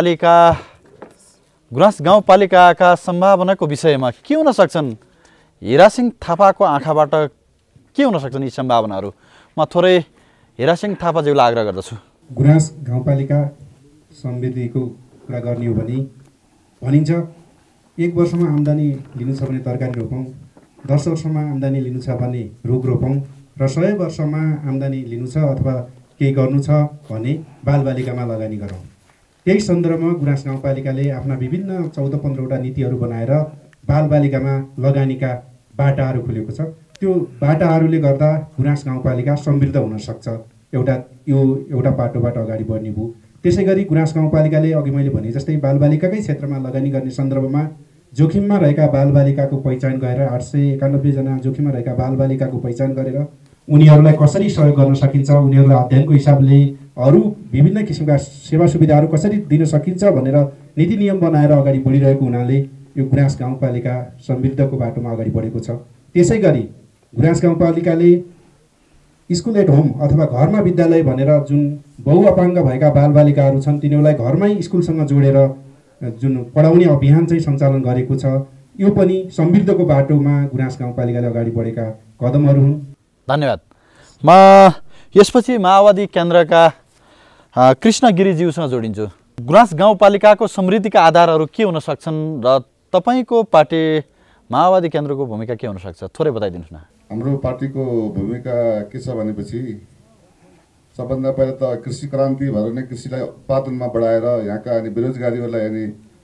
गाउँपालिकाका सम्भावनाको विषयमा के हुन सक्छन्, हिरासिंह थापाको आँखाबाट के हुन सक्छन् यी सम्भावनाहरू, म थोरै हिरासिंह थापाज्यूलाई आग्रह गर्दछु। गुराँस गाउँपालिका समृद्धिको कुरा गर्ने हो भने भनिन्छ 1 वर्षमा आम्दानी लिनु छ भने तरकारी रोपौँ, 10 वर्षमा आम्दानी लिनु छ भने रुख रोपौँ र 100 वर्षमा आम्दानी लिनु छ अथवा केही गर्नु छ भने बालबालिकामा लगानी गरौँ। त्यही सन्दर्भमा गुराँस गाउँपालिकाले आफ्ना विभिन्न 14-15वटा नीतिहरू बनाएर बालबालिकामा लगानीका बाटाहरू खोलेको छ। त्यो बाटाहरूले गर्दा गुराँस गाउँपालिका समृद्ध हुन सक्छ। एउटा बाटोबाट अगाडि बढ्ने भयो। त्यसै गरी गुराँस गाउँपालिकाले अघि मैले भने जस्तै बालबालिकाकै क्षेत्रमा लगानी गर्ने सन्दर्भमा जोखिममा रहेका बालबालिकाको पहिचान गरेर 891 जना जोखिममा रहेका बालबालिकाको पहिचान गरेर उनीहरूलाई कसरी सहयोग गर्न सकिन्छ, उनीहरूलाई अध्ययनको हिसाबले अरू विभिन्न किसिमका सेवा सुविधाहरू कसरी दिन सकिन्छ भनेर नीति नियम बनाएर अगाडि बढिरहेको हुनाले यो गुराँस गाउँपालिका समृद्धको बाटोमा अगाडि बढेको छ। त्यसै गरी गुराँस गाउँपालिकाले स्कुल एट होम अथवा घरमा विद्यालय भनेर जुन बहुअपाङ्ग भएका बालबालिकाहरू छन् तिनीहरूलाई घरमै स्कुलसँग जोडेर जुन पढाउने अभियान चाहिँ सञ्चालन गरेको छ। यो पनि समृद्धको बाटोमा गुराँस गाउँपालिकाले अगाडि बढेका कदमहरू हुन्। धन्यवाद। म यसपछि माओवादी केन्द्रका कृष्ण गिरिज्यूसँग जोडिन्छु। गुराँस गाउँपालिकाको समृद्धिका आधारहरू के हुन सक्छन् र तपाईँको पार्टी माओवादी केन्द्रको भूमिका के हुन सक्छ, थोरै बताइदिनुहोस् न। हाम्रो पार्टीको भूमिका के छ भनेपछि सबभन्दा पहिला त कृषि क्रान्ति भएर नै कृषिलाई उत्पादनमा बढाएर यहाँका अनि बेरोजगारीहरूलाई अनि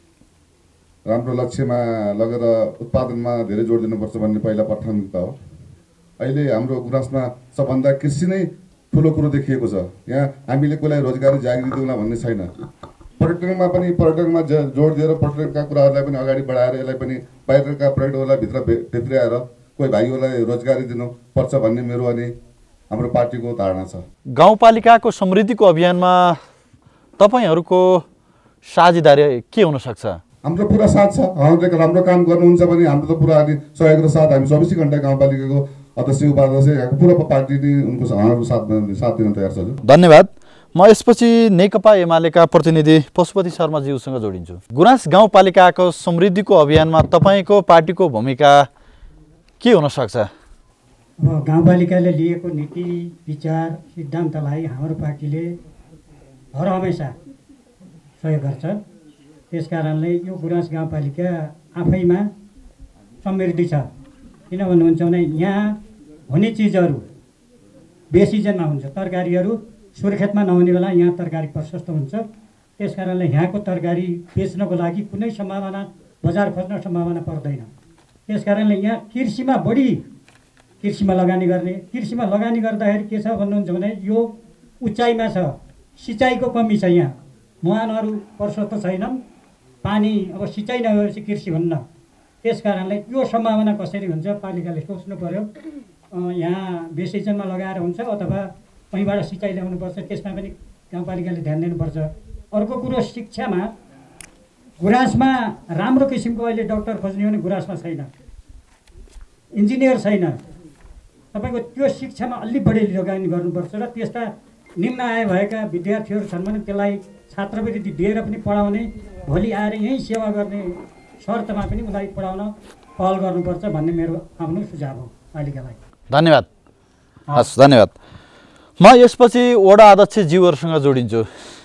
राम्रो लक्ष्यमा लगेर उत्पादनमा धेरै जोड दिनुपर्छ भन्ने पहिला प्राथमिकता हो। अहिले हाम्रो गुराँसमा सबभन्दा कृषि नै ठुलो कुरो देखिएको छ। यहाँ हामीले कसैलाई रोजगारी जागिरी दिउँला भन्ने छैन। पर्यटनमा जोड दिएर पर्यटनका कुराहरूलाई पनि अगाडि बढाएर यसलाई पनि बाहिरका पर्यटकहरूलाई भित्र भित्र्याएर कोही भाइहरूलाई रोजगारी दिनुपर्छ भन्ने मेरो अनि हाम्रो पार्टीको धारणा छ। गाउँपालिकाको समृद्धिको अभियानमा तपाईँहरूको साझेदारी के हुन सक्छ? हाम्रो पुरा साथ छ। उहाँहरूले राम्रो काम गर्नुहुन्छ भने हाम्रो त पुरा अनि सहयोग र साथ हामी 24 घण्टा गाउँपालिकाको अध्यक्ष उपाध्यक्ष यहाँको पुरा पार्टी नै उनको साथ दिन तयार छ। धन्यवाद। म यसपछि नेकपा एमालेका प्रतिनिधि पशुपति शर्माज्यूसँग जोडिन्छु। गुराँस गाउँपालिकाको समृद्धिको अभियानमा तपाईँको पार्टीको भूमिका के हुन सक्छ? अब गाउँपालिकाले लिएको नीति विचार सिद्धान्तलाई हाम्रो पार्टीले हर हमेसा सहयोग गर्छ। त्यस कारणले यो गुराँस गाउँपालिका आफैमा समृद्धि छ। किन भन्नुहुन्छ भने यहाँ हुने चिजहरू बेसिजनमा हुन्छ। तरकारीहरू सुर्खेतमा नहुने बेला यहाँ तरकारी प्रशस्त हुन्छ। त्यस कारणले यहाँको तरकारी बेच्नको लागि कुनै सम्भावना बजार खोज्न सम्भावना पर्दैन। त्यस कारणले यहाँ कृषिमा लगानी गर्ने। कृषिमा लगानी गर्दाखेरि के छ भन्नुहुन्छ भने यो उचाइमा छ, सिँचाइको कमी छ। यहाँ मुहानहरू प्रशस्त छैनन्, पानी अब सिँचाइ नभएपछि कृषि हुन्न। त्यस कारणले यो सम्भावना कसरी हुन्छ पालिकाले सोच्नु पर्यो। यहाँ बेसिजनमा लगाएर हुन्छ अथवा कहीँबाट सिँचाइ ल्याउनुपर्छ, त्यसमा पनि गाउँपालिकाले ध्यान दिनुपर्छ। अर्को कुरो शिक्षामा गुराँसमा राम्रो किसिमको अहिले डक्टर खोज्ने हो भने गुराँसमा छैन, इन्जिनियर छैन। तपाईँको त्यो शिक्षामा अलि बढी लगानी गर्नुपर्छ र त्यस्ता निम्न आय भएका विद्यार्थीहरू छन् भने त्यसलाई छात्रवृत्ति दिएर पनि पढाउने, भोलि आएर यहीँ सेवा गर्ने शर्तमा पनि उसलाई पढाउन पहल गर्नुपर्छ भन्ने मेरो आफ्नो सुझाव हो पालिकालाई। धन्यवाद। हस्, धन्यवाद। म यसपछि वडा अध्यक्षज्यूहरूसँग जोडिन्छु।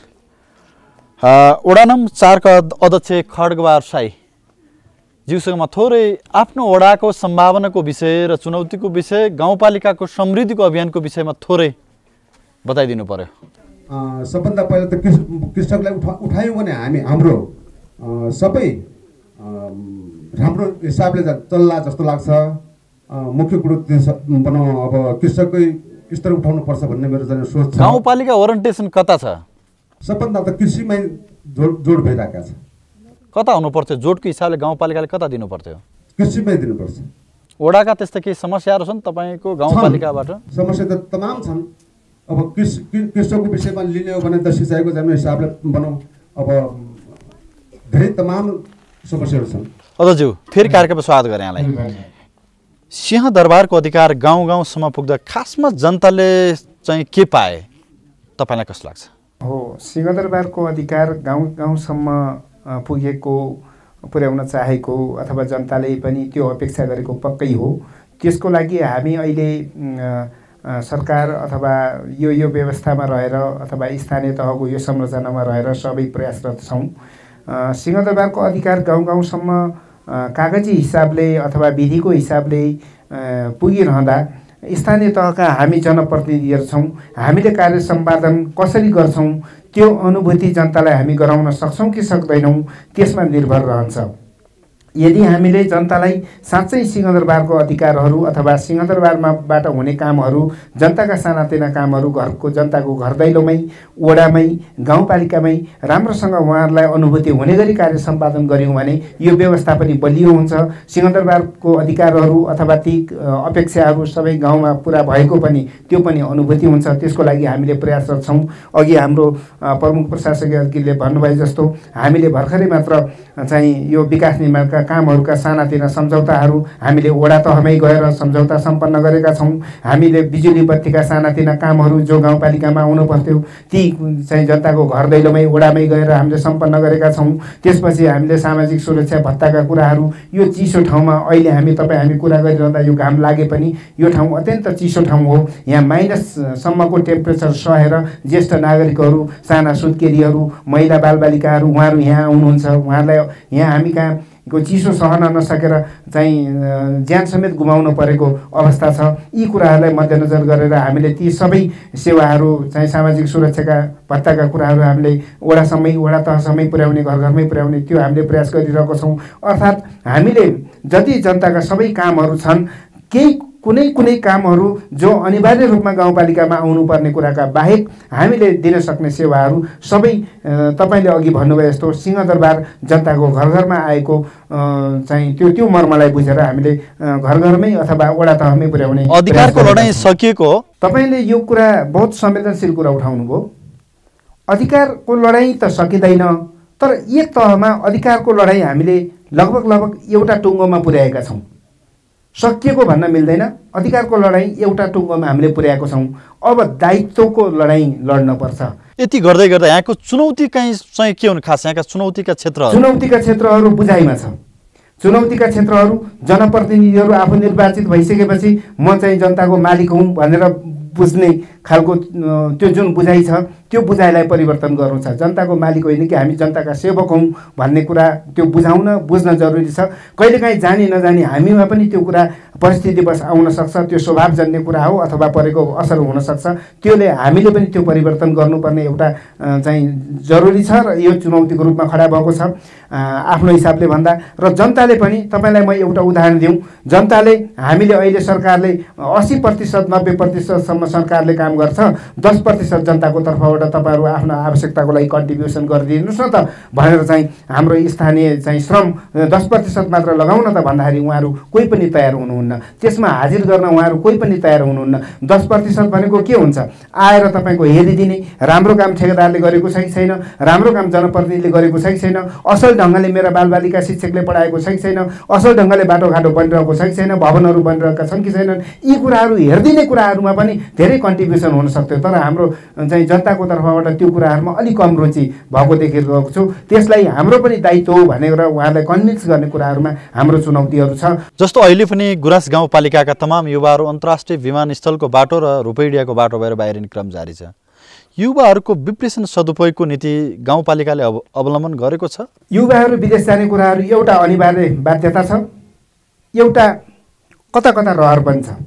वडा नम्बर 4 का अध्यक्ष खड्गबहादुर साई ज्यूसँग म थोरै आफ्नो वडाको सम्भावनाको विषय र चुनौतीको विषय, गाउँपालिकाको समृद्धिको अभियानको विषयमा थोरै बताइदिनु पर्यो। सबभन्दा पहिला त कृषकलाई उठायौँ भने हाम्रो सबै राम्रो हिसाबले चल्ला जस्तो लाग्छ। मुख्य कुरो बनाउँ अब कृषककै स्तर उठाउनु पर्छ भन्ने मेरो चाहिँ सोच छ। गाउँपालिका ओरिएन्टेसन कता छ? सबभन्दा त कृषिमै जोड भइरहेका छ। कता हुनु पर्थ्यो? जोडको हिसाबले गाउँपालिकाले कता दिनु पर्थ्यो? कृषिमै दिनुपर्छ। वडाका त्यस्ता केही समस्याहरू छन् तपाईँको गाउँपालिकाबाट? समस्या त तमाम छन्। अब कृषकको विषयमा लिने हो भने त सिँचाइको जमिन हिसाबले बनाऊ, अब धेरै तमाम समस्याहरू छन्। अध्यक्षज्यू फेरि कार्यक्रममा स्वागत गरेँ यहाँलाई। सिंहदरबारको अधिकार गाउँ गाउँसम्म पुग्दा खासमा जनताले चाहिँ के पाए तपाईँलाई कस्तो लाग्छ? हो, सिंहदरबारको अधिकार गाउँ गाउँसम्म पुगेको, पुर्याउन चाहेको अथवा जनताले पनि त्यो अपेक्षा गरेको पक्कै हो। त्यसको लागि हामी अहिले सरकार अथवा यो व्यवस्थामा रहेर अथवा स्थानीय तहको यो संरचनामा रहेर सबै प्रयासरत छौँ। सिंहदरबारको अधिकार गाउँ गाउँसम्म कागजी हिसाबले अथवा विधिको हिसाबले पुगिरहँदा स्थानीय तहका हामी जनप्रतिनिधिहरू छौँ, हामीले कार्य सम्पादन कसरी गर्छौँ त्यो अनुभूति जनतालाई हामी गराउन सक्छौँ कि सक्दैनौँ त्यसमा निर्भर रहन्छ। यदि हामीले जनतालाई साँच्चै सिंहदरबारको अधिकारहरू अथवा सिंहदरबारबाट हुने कामहरू, जनताका सानातिना कामहरू घरको जनताको घर दैलोमै, वडामै, गाउँपालिकामै राम्रोसँग उहाँहरूलाई अनुभूति हुने गरी कार्य सम्पादन गऱ्यौँ भने यो व्यवस्था पनि बलियो हुन्छ। सिंहदरबारको अधिकारहरू अथवा ती अपेक्षाहरू सबै गाउँमा पुरा भएको पनि त्यो पनि अनुभूति हुन्छ। त्यसको लागि हामीले प्रयासरत छौँ। अघि हाम्रो प्रमुख प्रशासकीय अधिकारीले भन्नुभए जस्तो हामीले भर्खरै मात्र चाहिँ यो विकास निर्माणका कामहरूका सानातिना सम्झौताहरू हामीले वडा तहमै गएर सम्झौता सम्पन्न गरेका छौँ। हामीले बिजुली बत्तीका सानातिना कामहरू जो गाउँपालिकामा आउनु पर्थ्यो ती चाहिँ जनताको घर दैलोमै वडामै गएर हामीले सम्पन्न गरेका छौँ। त्यसपछि हामीले सामाजिक सुरक्षा भत्ताका कुराहरू, यो चिसो ठाउँमा अहिले हामी कुरा गरिरहँदा यो घाम लागे पनि यो ठाउँ अत्यन्त चिसो ठाउँ हो। यहाँ माइनससम्मको टेम्परेचर सहेर ज्येष्ठ नागरिकहरू, साना सुत्केरीहरू, महिला बालबालिकाहरू उहाँहरू यहाँ आउनुहुन्छ। उहाँहरूलाई यहाँ हामी कहाँको चिसो सहन नसकेर चाहिँ ज्यान समेत गुमाउनु परेको अवस्था छ। यी कुराहरूलाई मध्यनजर गरेर हामीले ती सबै सेवाहरू चाहिँ सामाजिक सुरक्षाका भत्ताका कुराहरू हामीले वडा तहसम्मै पुर्याउने, घर घरमै पुर्याउने त्यो हामीले प्रयास गरिरहेको छौँ। अर्थात् हामीले जति जनताका सबै कामहरू छन्, कुनै कामहरू जो अनिवार्य रूपमा गाउँपालिकामा आउनुपर्ने कुराका बाहेक हामीले दिन सक्ने सेवाहरू सबै तपाईँले अघि भन्नुभयो जस्तो सिंहदरबार जनताको घर घरमा आएको चाहिँ त्यो मर्मलाई बुझेर हामीले घर घरमै अथवा वडा तहमै पुर्याउने अधिकारको लडाईँ सकिएको हो। तपाईँले यो कुरा बहुत संवेदनशील कुरा उठाउनुभयो। अधिकारको लडाईँ त सकिँदैन, तर एक तहमा अधिकारको लडाईँ हामीले लगभग एउटा टुङ्गोमा पुर्याएका छौँ। सकिएको भन्न मिल्दैन। अधिकारको लडाईँ एउटा टुङ्गोमा हामीले पुर्याएको छौँ। अब दायित्वको लडाईँ लड्नुपर्छ। यति गर्दै गर्दा यहाँको चुनौती चाहिँ के हुन्? खास यहाँका चुनौतीका क्षेत्रहरू बुझाइमा छ। चुनौतीका क्षेत्रहरू जनप्रतिनिधिहरू आफू निर्वाचित भइसकेपछि म चाहिँ जनताको मालिक हुँ भनेर बुझ्ने खालको त्यो जुन बुझाइ छ त्यो बुझाइलाई परिवर्तन गर्नु छ। जनताको मालिक होइन कि हामी जनताका सेवक हौँ भन्ने कुरा त्यो बुझ्न जरुरी छ। कहिलेकाहीँ जानी नजानी हामीमा पनि त्यो कुरा परिस्थितिवश आउन सक्छ। त्यो स्वभावजन्य कुरा हो अथवा परेको असर हुनसक्छ। त्यसले हामीले पनि त्यो परिवर्तन गर्नुपर्ने एउटा चाहिँ जरुरी छ र यो चुनौतीको रूपमा खडा भएको छ आफ्नो हिसाबले भन्दा। र जनताले पनि, तपाईँलाई म एउटा उदाहरण दिउँ, जनताले हामीले अहिले सरकारले 80% 90%सम्म सरकारले काम गर्छ, 10% जनताको तर्फबाट तपाईँहरू आफ्नो आवश्यकताको लागि कन्ट्रिब्युसन गरिदिनुहोस् न त भनेर चाहिँ हाम्रो स्थानीय चाहिँ श्रम 10% मात्र लगाउन त भन्दाखेरि उहाँहरू कोही पनि तयार हुनुहुन्न। त्यसमा हाजिर गर्न उहाँहरू कोही पनि तयार हुनुहुन्न। 10% भनेको के हुन्छ? आएर तपाईँको हेरिदिने, राम्रो काम ठेकेदारले गरेको छ कि छैन, राम्रो काम जनप्रतिनिधिले गरेको छ कि छैन, असल ढङ्गले मेरा बालबालिका शिक्षकले पढाएको छ कि छैन, असल ढङ्गले बाटोघाटो बनिरहेको छ कि छैन, भवनहरू बनिरहेका छन् कि छैनन्, यी कुराहरू हेरिदिने कुराहरूमा पनि धेरै कन्ट्रिब्युसन हुन सक्थ्यो। तर हाम्रो चाहिँ जनताको तर्फबाट त्यो कुराहरूमा अलिक कम रुचि भएको देखिरहेको छु। त्यसलाई हाम्रो पनि दायित्व हो भनेर उहाँहरूलाई कन्भिन्स गर्ने कुराहरूमा हाम्रो चुनौतीहरू छ। जस्तो अहिले पनि गुराँस गाउँपालिकाका तमाम युवाहरू अन्तर्राष्ट्रिय विमानस्थलको बाटो र रुपैडियाको बाटो भएर बाहिरिने क्रम जारी छ। युवाहरूको विप्रेषण सदुपयोगको नीति गाउँपालिकाले अवलम्बन गरेको छ। युवाहरू विदेश जाने कुराहरू एउटा अनिवार्य बाध्यता छ, एउटा कता रहर पनि छ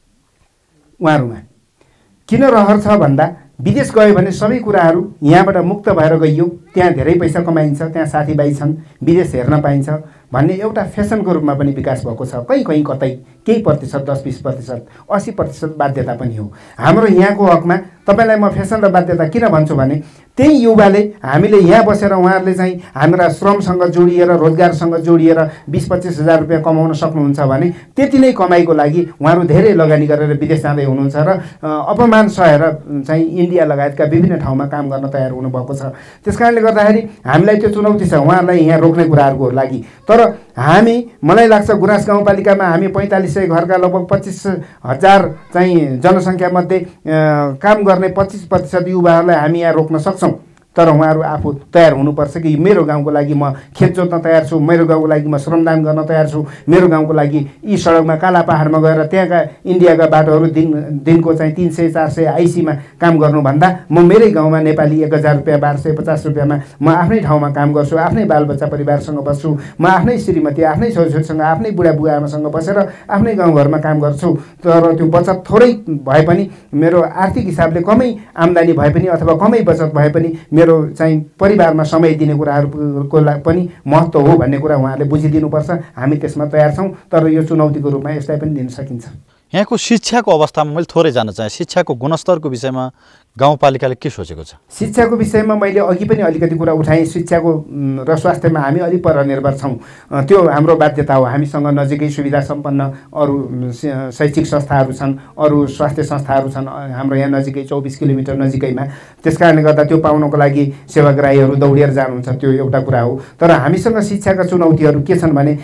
उहाँहरूमा। किन रहर छ भन्दा विदेश गयो भने सबै कुराहरू यहाँबाट मुक्त भएर गइयो। त्यहाँ धेरै पैसा कमाइन्छ, त्यहाँ साथीभाइ छन्, विदेश हेर्न पाइन्छ, भन्ने एउटा फेसनको रूपमा पनि विकास भएको छ। कहीँ कतै केही प्रतिशत 10-20%, 80% बाध्यता पनि हो। हाम्रो यहाँको हकमा तपाईँलाई म फेसन र बाध्यता किन भन्छु भने त्यही युवाले हामीले यहाँ बसेर उहाँहरूले चाहिँ हाम्रा श्रमसँग जोडिएर रोजगारसँग जोडिएर 20-25 हजार रुपियाँ कमाउन सक्नुहुन्छ भने त्यति नै कमाइको लागि उहाँहरू धेरै लगानी गरेर विदेश जाँदै हुनुहुन्छ र अपमान सहेर चाहिँ इन्डिया लगायतका विभिन्न ठाउँमा काम गर्न तयार हुनुभएको छ। त्यस कारणले गर्दाखेरि हामीलाई त्यो चुनौती छ उहाँहरूलाई यहाँ रोक्ने कुराहरूको लागि। तर हामी मलाई लाग्छ गुराँस गाउँपालिकामा हामी 4500 घरका लगभग 25,000 चाहिँ जनसङ्ख्यामध्ये काम गर्ने 25% युवाहरूलाई हामी यहाँ रोक्न सक्छौँ। तर उहाँहरू आफू तयार हुनुपर्छ कि मेरो गाउँको लागि म खेत जोत्न तयार छु, मेरो गाउँको लागि म श्रमदान गर्न तयार छु, मेरो गाउँको लागि यी सडकमा काला पहाडमा गएर त्यहाँका इन्डियाका बाटोहरू दिनको चाहिँ 300-400 आइसीमा काम गर्नुभन्दा म मेरै गाउँमा नेपाली 1000 रुपियाँ 1250 रुपियाँमा म आफ्नै ठाउँमा काम गर्छु, आफ्नै बालबच्चा परिवारसँग बस्छु, म आफ्नै श्रीमती आफ्नै छोरीछोरीसँग आफ्नै बुढाबुवा आमासँग बसेर आफ्नै गाउँघरमा काम गर्छु। तर त्यो बचत थोरै भए पनि मेरो आर्थिक हिसाबले कमै आम्दानी भए पनि अथवा कमै बचत भए पनि मेरो चाहिँ परिवारमा समय दिने कुराहरूको पनि महत्त्व हो भन्ने कुरा उहाँहरूले बुझिदिनुपर्छ। हामी त्यसमा तयार छौँ। तर यो चुनौतीको रूपमा यसलाई पनि लिन सकिन्छ। यहाँको शिक्षाको अवस्थामा मैले थोरै जान्न चाहेँ। शिक्षाको गुणस्तरको विषयमा गाउँपालिकाले के सोचेको छ? शिक्षाको विषयमा मैले अघि पनि अलिकति कुरा उठाएँ। शिक्षाको र स्वास्थ्यमा हामी अलि परनिर्भर छौँ। त्यो हाम्रो बाध्यता हो। हामीसँग नजिकै सुविधा सम्पन्न अरू शैक्षिक संस्थाहरू छन्, अरू स्वास्थ्य संस्थाहरू छन् हाम्रो यहाँ नजिकै 24 किलोमिटर नजिकैमा। त्यस कारणले गर्दा त्यो पाउनको लागि सेवाग्राहीहरू दौडिएर जानुहुन्छ, त्यो एउटा कुरा हो। तर हामीसँग शिक्षाका चुनौतीहरू के छन् भने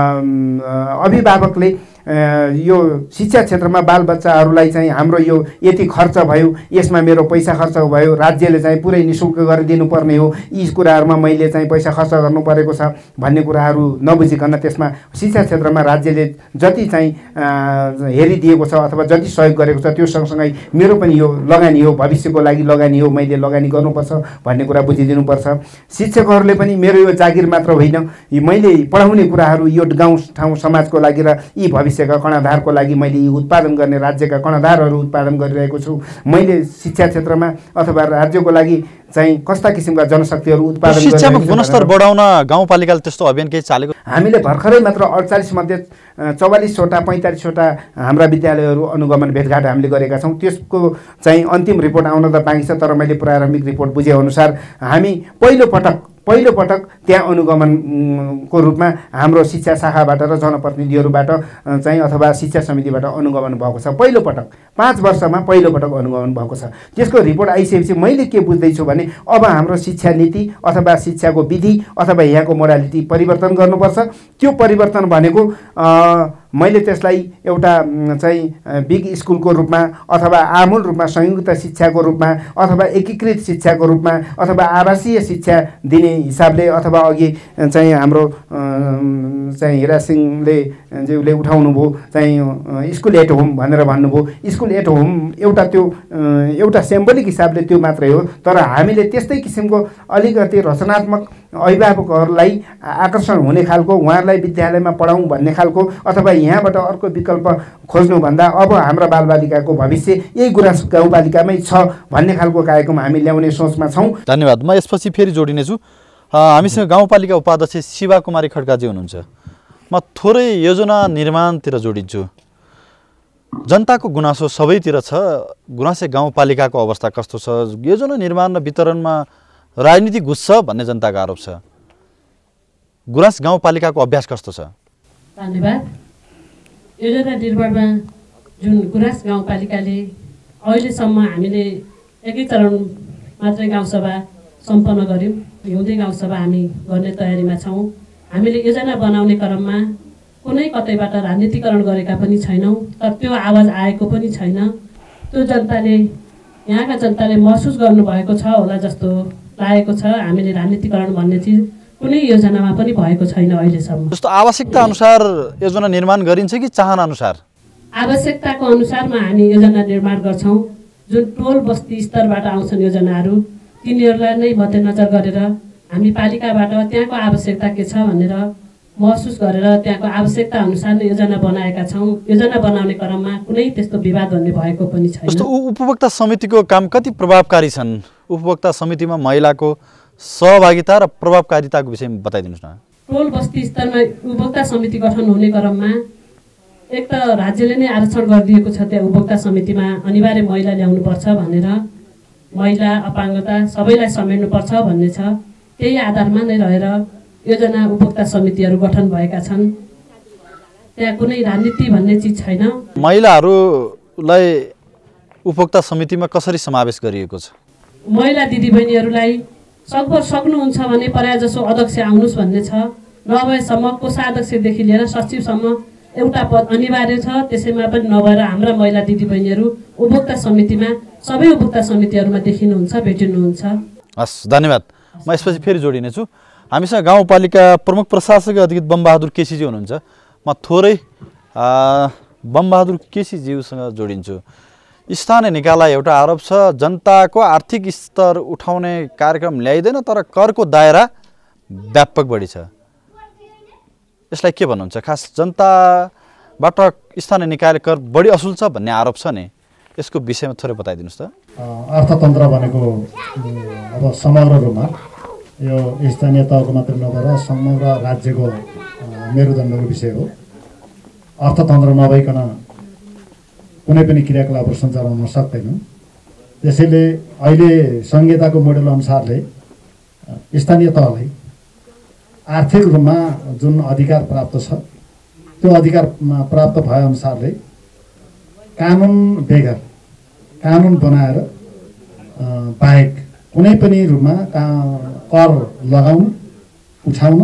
अभिभावकले यो शिक्षा क्षेत्रमा बालबच्चाहरूलाई चाहिँ हाम्रो यो यति खर्च भयो, यसमा मेरो पैसा खर्च भयो, राज्यले चाहिँ पुरै निःशुल्क गरिदिनु पर्ने हो, यी कुराहरूमा मैले चाहिँ पैसा खर्च गर्नु परेको छ भन्ने कुराहरू नबुझिकन त्यसमा शिक्षा क्षेत्रमा राज्यले जति चाहिँ हेरिदिएको छ अथवा जति सहयोग गरेको छ त्यो सँगसँगै मेरो पनि यो लगानी हो, भविष्यको लागि लगानी हो, मैले लगानी गर्नुपर्छ भन्ने कुरा बुझिदिनुपर्छ। शिक्षकहरूले पनि मेरो यो जागिर मात्र होइन, मैले पढाउने कुराहरू यो गाउँ ठाउँ समाजको लागि र यी भविष्यका कर्णधारको लागि मैले यी उत्पादन गर्ने राज्यका कर्णधारहरू उत्पादन गरिरहेको छु। मैले शिक्षा क्षेत्रमा अथवा राज्यको लागि चाहिँ कस्ता किसिमका जनशक्तिहरू उत्पादन शिक्षामा गुणस्तर बढाउन गाउँपालिकाले त्यस्तो अभियान केही चालेको? हामीले भर्खरै मात्र 48 मध्ये 44वटा 45वटा हाम्रा विद्यालयहरू अनुगमन भेटघाट हामीले गरेका छौँ। त्यसको चाहिँ अन्तिम रिपोर्ट आउन त बाँकी छ। तर मैले प्रारम्भिक रिपोर्ट बुझेअनुसार हामी पहिलो पटक त्यहाँ अनुगमनको रूपमा हाम्रो शिक्षा शाखाबाट र जनप्रतिनिधिहरूबाट चाहिँ अथवा शिक्षा समितिबाट अनुगमन भएको छ। पहिलो पटक 5 वर्षमा पहिलो पटक अनुगमन भएको छ। त्यसको रिपोर्ट आइसकेपछि मैले के बुझ्दैछु भने अब हाम्रो शिक्षा नीति अथवा शिक्षाको विधि अथवा यहाँको मोडालिटी परिवर्तन गर्नुपर्छ। त्यो परिवर्तन भनेको मैले त्यसलाई एउटा चाहिँ बिग स्कुलको रूपमा अथवा आमूल रूपमा संयुक्त शिक्षाको रूपमा अथवा एकीकृत शिक्षाको रूपमा अथवा आवासीय शिक्षा दिने हिसाबले अथवा अघि चाहिँ हाम्रो चाहिँ हिरा सिंहले ज्यूले उठाउनु भयो चाहिँ स्कुल एट होम भनेर भन्नुभयो। स्कुल एट होम एउटा सिम्बोलिक हिसाबले त्यो मात्रै हो। तर हामीले त्यस्तै किसिमको अलिकति रचनात्मक अभिभावकहरूलाई आकर्षण हुने खालको उहाँहरूलाई विद्यालयमा पढाउँ भन्ने खालको अथवा यहाँबाट अर्को विकल्प खोज्नुभन्दा अब हाम्रा बालबालिकाको भविष्य यही गुराँस गाउँपालिकामै छ भन्ने खालको कार्यक्रम हामी ल्याउने सोचमा छौँ। धन्यवाद। म यसपछि फेरि जोडिनेछु। हामीसँग गाउँपालिका उपाध्यक्ष शिवा कुमारी खड्काजी हुनुहुन्छ। म थोरै योजना निर्माणतिर जोडिन्छु। जनताको गुनासो सबैतिर छ। गुराँसे गाउँपालिकाको अवस्था कस्तो छ? योजना निर्माण र वितरणमा राजनीति घुस्छ भन्ने जनताको आरोप छ। गुराँस गाउँपालिकाको अभ्यास कस्तो छ? धन्यवाद। योजना निर्माणमा जुन गुराँस गाउँपालिकाले अहिलेसम्म हामीले एकै चरण मात्रै गाउँसभा सम्पन्न गऱ्यौँ। हिउँदे गाउँसभा हामी गर्ने तयारीमा छौँ। हामीले योजना बनाउने क्रममा कुनै कतैबाट राजनीतिकरण गरेका पनि छैनौँ। तर त्यो आवाज आएको पनि छैन। त्यो जनताले यहाँका जनताले महसुस गर्नुभएको छ होला जस्तो लागेको छ। हामीले राजनीतिकरण भन्ने चिज कुनै योजनामा पनि भएको छैन अहिलेसम्म। जस्तो आवश्यकता अनुसार योजना निर्माण गरिन्छ कि चाहना अनुसार? आवश्यकताको अनुसारमा हामी योजना निर्माण गर्छौँ। जुन टोल बस्ती स्तरबाट आउँछन् योजनाहरू तिनीहरूलाई नै मध्यनजर गरेर हामी पालिकाबाट त्यहाँको आवश्यकता के छ भनेर महसुस गरेर त्यहाँको आवश्यकता अनुसार नै योजना बनाएका छौँ। योजना बनाउने क्रममा कुनै त्यस्तो विवाद भन्ने भएको पनि छैन। जस्तो उपभोक्ता समितिको काम कति प्रभावकारी छन्? उपभोक्ता समितिमा महिलाको सहभागिता र प्रभावकारिताको विषयमा बताइदिनुहोस् न। टोल बस्ती स्तरमा उपभोक्ता समिति गठन हुने क्रममा एक त राज्यले नै आरक्षण गरिदिएको छ त्यहाँ उपभोक्ता समितिमा अनिवार्य महिला ल्याउनुपर्छ भनेर, महिला अपाङ्गता सबैलाई समेट्नुपर्छ भन्ने छ। त्यही आधारमा नै रहेर योजना उपभोक्ता समितिहरू गठन भएका छन्। त्यहाँ कुनै राजनीति भन्ने चिज छैन। महिलाहरूलाई उपभोक्ता समितिमा कसरी समावेश गरिएको छ? महिला दिदीबहिनीहरूलाई सकभर सक्नुहुन्छ भने प्रायःजसो अध्यक्ष आउनुहोस् भन्ने छ। नभएसम्म कोषाध्यक्षदेखि लिएर सचिवसम्म एउटा पद अनिवार्य छ। त्यसैमा पनि नभएर हाम्रा महिला दिदीबहिनीहरू उपभोक्ता समितिमा सबै उपभोक्ता समितिहरूमा देखिनुहुन्छ, भेटिनुहुन्छ। हस्, धन्यवाद। म यसपछि फेरि जोडिनेछु। हामीसँग गाउँपालिका प्रमुख प्रशासकीय अधिकृत बमबहादुर केसीजी हुनुहुन्छ। म थोरै बमबहादुर केसीज्यूसँग जोडिन्छु। स्थानीय निकायलाई एउटा आरोप छ, जनताको आर्थिक स्तर उठाउने कार्यक्रम ल्याइँदैन, तर करको दायरा व्यापक बढी छ। यसलाई के भन्नुहुन्छ? खास जनताबाट स्थानीय निकायले कर बढी असुल छ भन्ने आरोप छ नि, यसको विषयमा थोरै बताइदिनुहोस् त। अर्थतन्त्र भनेको अब समग्र रूपमा यो स्थानीय तहको मात्र नभएर समग्र राज्यको मेरुदण्डको विषय हो। अर्थतन्त्र नभइकन कुनै पनि क्रियाकलापहरू सञ्चालन हुन सक्दैन। त्यसैले अहिले संहिताको मोडेल अनुसारले स्थानीय तहलाई आर्थिक रूपमा जुन अधिकार प्राप्त छ त्यो अधिकार प्राप्त भए अनुसारले कानुन बेगर कानुन बनाएर बाहेक कुनै पनि रूपमा कर लगाउन, उठाउन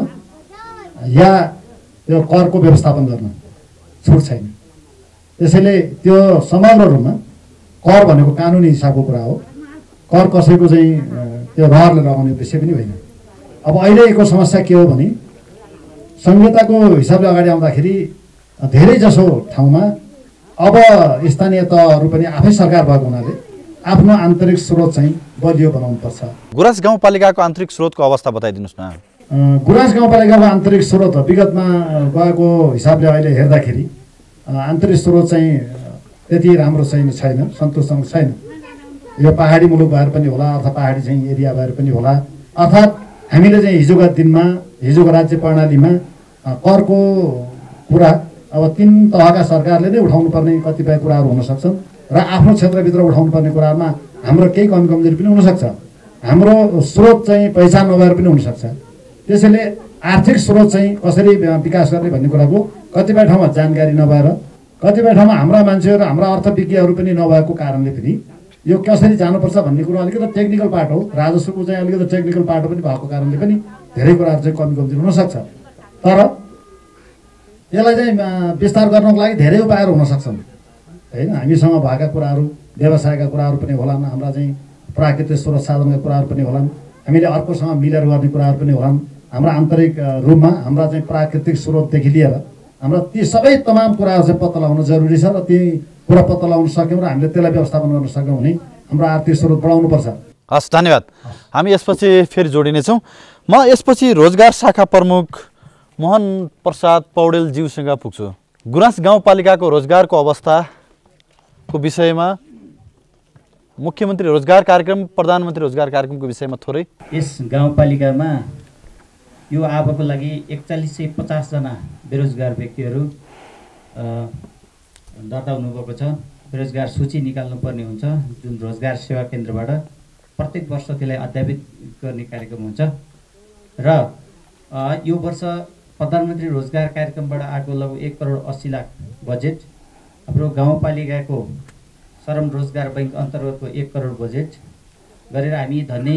या त्यो करको व्यवस्थापन गर्न छुट छैन। त्यसैले त्यो समग्र रूपमा कर भनेको कानुनी हिसाबको कुरा हो। कर कसैको चाहिँ त्यो रहरले लगाउने उद्देश्य पनि होइन। अब अहिलेको समस्या के हो भने संहिताको हिसाबले अगाडि आउँदाखेरि धेरै जसो ठाउँमा अब स्थानीय तहहरू पनि आफै सरकार भएको हुनाले आफ्नो आन्तरिक स्रोत चाहिँ बलियो बनाउनुपर्छ। गुराँस गाउँपालिकाको आन्तरिक स्रोतको अवस्था बताइदिनुहोस् न। गुराँस गाउँपालिकाको आन्तरिक स्रोत विगतमा गएको हिसाबले अहिले हेर्दाखेरि आन्तरिक स्रोत चाहिँ त्यति राम्रो चाहिँ छैन, सन्तोषजनक छैन। यो पहाडी मुलुक भएर पनि होला अथवा पहाडी चाहिँ एरिया भएर पनि होला, अर्थात् हामीले चाहिँ हिजोका दिनमा हिजोको राज्य प्रणालीमा करको कुरा अब 3 तहका सरकारले नै उठाउनु पर्ने कतिपय कुराहरू हुन सक्छन् र आफ्नो क्षेत्रभित्र उठाउनु पर्ने कुरामा हाम्रो केही कमी कमजोरी पनि हुनसक्छ। हाम्रो स्रोत चाहिँ पहिचान नभएर पनि हुनसक्छ। त्यसैले आर्थिक स्रोत चाहिँ कसरी विकास गर्ने भन्ने कुराको कतिपय ठाउँमा जानकारी नभएर, कतिपय ठाउँमा हाम्रा मान्छेहरू हाम्रा अर्थविज्ञहरू पनि नभएको कारणले पनि यो कसरी जानुपर्छ भन्ने कुरो अलिकति टेक्निकल पार्ट हो। राजस्वको चाहिँ अलिकति टेक्निकल पार्ट पनि भएको कारणले पनि धेरै कुराहरू चाहिँ कमी कमजोरी हुनसक्छ। तर यसलाई चाहिँ विस्तार गर्नको लागि धेरै उपायहरू हुन सक्छन् हैन। हामीसँग भएका कुराहरू, व्यवसायका कुराहरू पनि होलान्, हाम्रा चाहिँ प्राकृतिक स्रोत साधनका कुराहरू पनि होलान्, हामीले अर्कोसँग मिलेर गर्ने कुराहरू पनि होलान्। हाम्रा आन्तरिक रूपमा हाम्रा चाहिँ प्राकृतिक स्रोतदेखि लिएर हाम्रा ती सबै तमाम कुराहरू चाहिँ पत्ता लगाउन जरुरी छ र ती कुरा पत्ता लगाउन सक्यौँ र हामीले त्यसलाई व्यवस्थापन गर्न सक्यौँ भने हाम्रो आर्थिक स्रोत बढाउनुपर्छ। हस्, धन्यवाद। हामी यसपछि फेरि जोडिनेछौँ। म यसपछि रोजगार शाखा प्रमुख मोहन प्रसाद पौडेलज्यूसँग पुग्छु। गुराँस गाउँपालिकाको रोजगारको अवस्थाको विषयमा मुख्यमन्त्री रोजगार कार्यक्रम, प्रधानमन्त्री रोजगार कार्यक्रमको विषयमा थोरै। यस गाउँपालिकामा यो आबको लागि 4150 जना बेरोजगार व्यक्तिहरू दर्ता हुनुभएको छ। बेरोजगार सूची निकाल्नुपर्ने हुन्छ, जुन रोजगार सेवा केन्द्रबाट प्रत्येक वर्ष त्यसलाई अध्यापित गर्ने कार्यक्रम हुन्छ। र यो वर्ष प्रधानमन्त्री रोजगार कार्यक्रमबाट आएको लगभग 1 करोड 80 लाख बजेट, हाम्रो गाउँपालिकाको श्रम रोजगार बैंक अन्तर्गतको 1 करोड बजेट गरेर हामी धन्य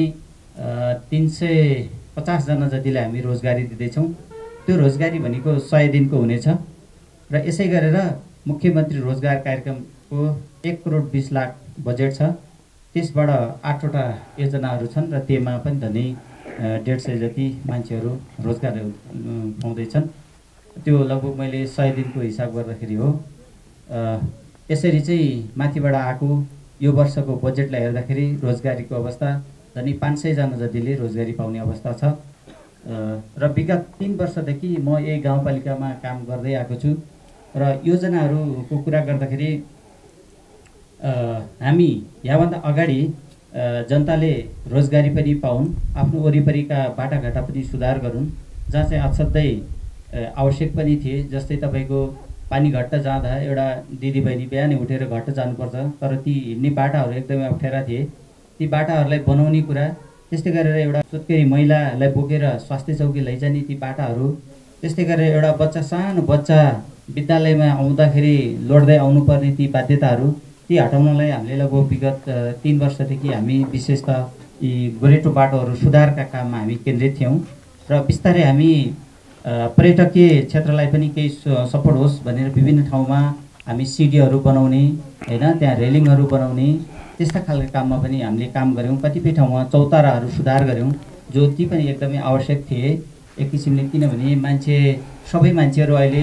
350 जना जतिलाई हामी रोजगारी दिँदैछौँ। त्यो रोजगारी भनेको 100 दिनको हुनेछ र यसै गरेर मुख्यमन्त्री रोजगार कार्यक्रमको 1 करोड 20 लाख बजेट छ। त्यसबाट 8वटा योजनाहरू छन् र त्यसमा पनि धन्य 150 जति मान्छेहरू रोजगार पाउँदैछन्। त्यो लगभग मैले 100 दिनको हिसाब गर्दाखेरि हो। यसरी चाहिँ माथिबाट आएको यो वर्षको बजेटलाई हेर्दाखेरि रोजगारीको अवस्था झन् 500 जना जतिले रोजगारी पाउने अवस्था छ। र विगत 3 वर्षदेखि म यही गाउँपालिकामा काम गर्दै आएको छु र योजनाहरूको कुरा गर्दाखेरि हामी यहाँभन्दा अगाडि जनताले रोजगारी पनि पाउन्, आफ्नो वरिपरिका बाटाघाटा पनि सुधार गरून् जहाँ चाहिँ असाध्यै आवश्यक पनि थिए। जस्तै तपाईँको पानी घट्ट जाँदा एउटा दिदीबहिनी बिहानै उठेर घट्ट जानुपर्छ, तर ती हिँड्ने बाटाहरू एकदमै अप्ठ्यारा थिए। ती बाटाहरूलाई बनाउने कुरा, त्यस्तै गरेर एउटा सुत्केरी महिलालाई बोकेर स्वास्थ्य चौकी लैजाने ती बाटाहरू, त्यस्तै गरेर एउटा बच्चा सानो बच्चा विद्यालयमा आउँदाखेरि लड्दै आउनुपर्ने ती बाध्यताहरू, ती हटाउनलाई हामीले लगभग विगत 3 वर्षदेखि हामी विशेष त यी गोरेटो बाटोहरू सुधारका काममा हामी केन्द्रित थियौँ र बिस्तारै हामी पर्यटकीय क्षेत्रलाई पनि केही सपोर्ट होस् भनेर विभिन्न ठाउँमा हामी सिडीहरू बनाउने हैन, त्यहाँ रेलिङहरू बनाउने त्यस्ता खालका काममा पनि हामीले काम गऱ्यौँ। कतिपय ठाउँमा चौताराहरू सुधार गऱ्यौँ जो ती पनि एकदमै आवश्यक थिए एक किसिमले, किनभने सबै मान्छेहरू अहिले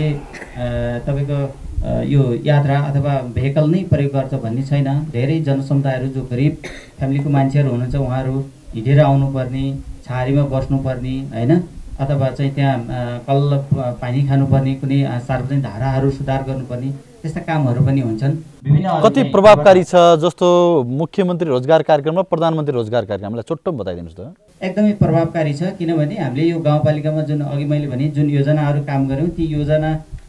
तपाईँको यो यात्रा अथवा भेहिकल नै प्रयोग गर्छ भन्ने छैन। धेरै जनसमुदायहरू जो गरिब फ्यामिलीको मान्छेहरू हुनुहुन्छ उहाँहरू हिँडेर आउनुपर्ने, छहारीमा बस्नुपर्ने हैन, अथवा चाहिँ त्यहाँ कल्ल पानी खानुपर्ने, कुनै सार्वजनिक धाराहरू सुधार गर्नुपर्ने त्यस्ता कामहरू पनि हुन्छन्। कति प्रभावकारी छ जस्तो मुख्यमन्त्री रोजगार कार्यक्रम र प्रधानमन्त्री रोजगार कार्यक्रमलाई छोटो बताइदिनुहोस् त। एकदमै प्रभावकारी छ, किनभने हामीले यो गाउँपालिकामा जुन अघि मैले भने जुन योजनाहरू काम गऱ्यौँ ती योजना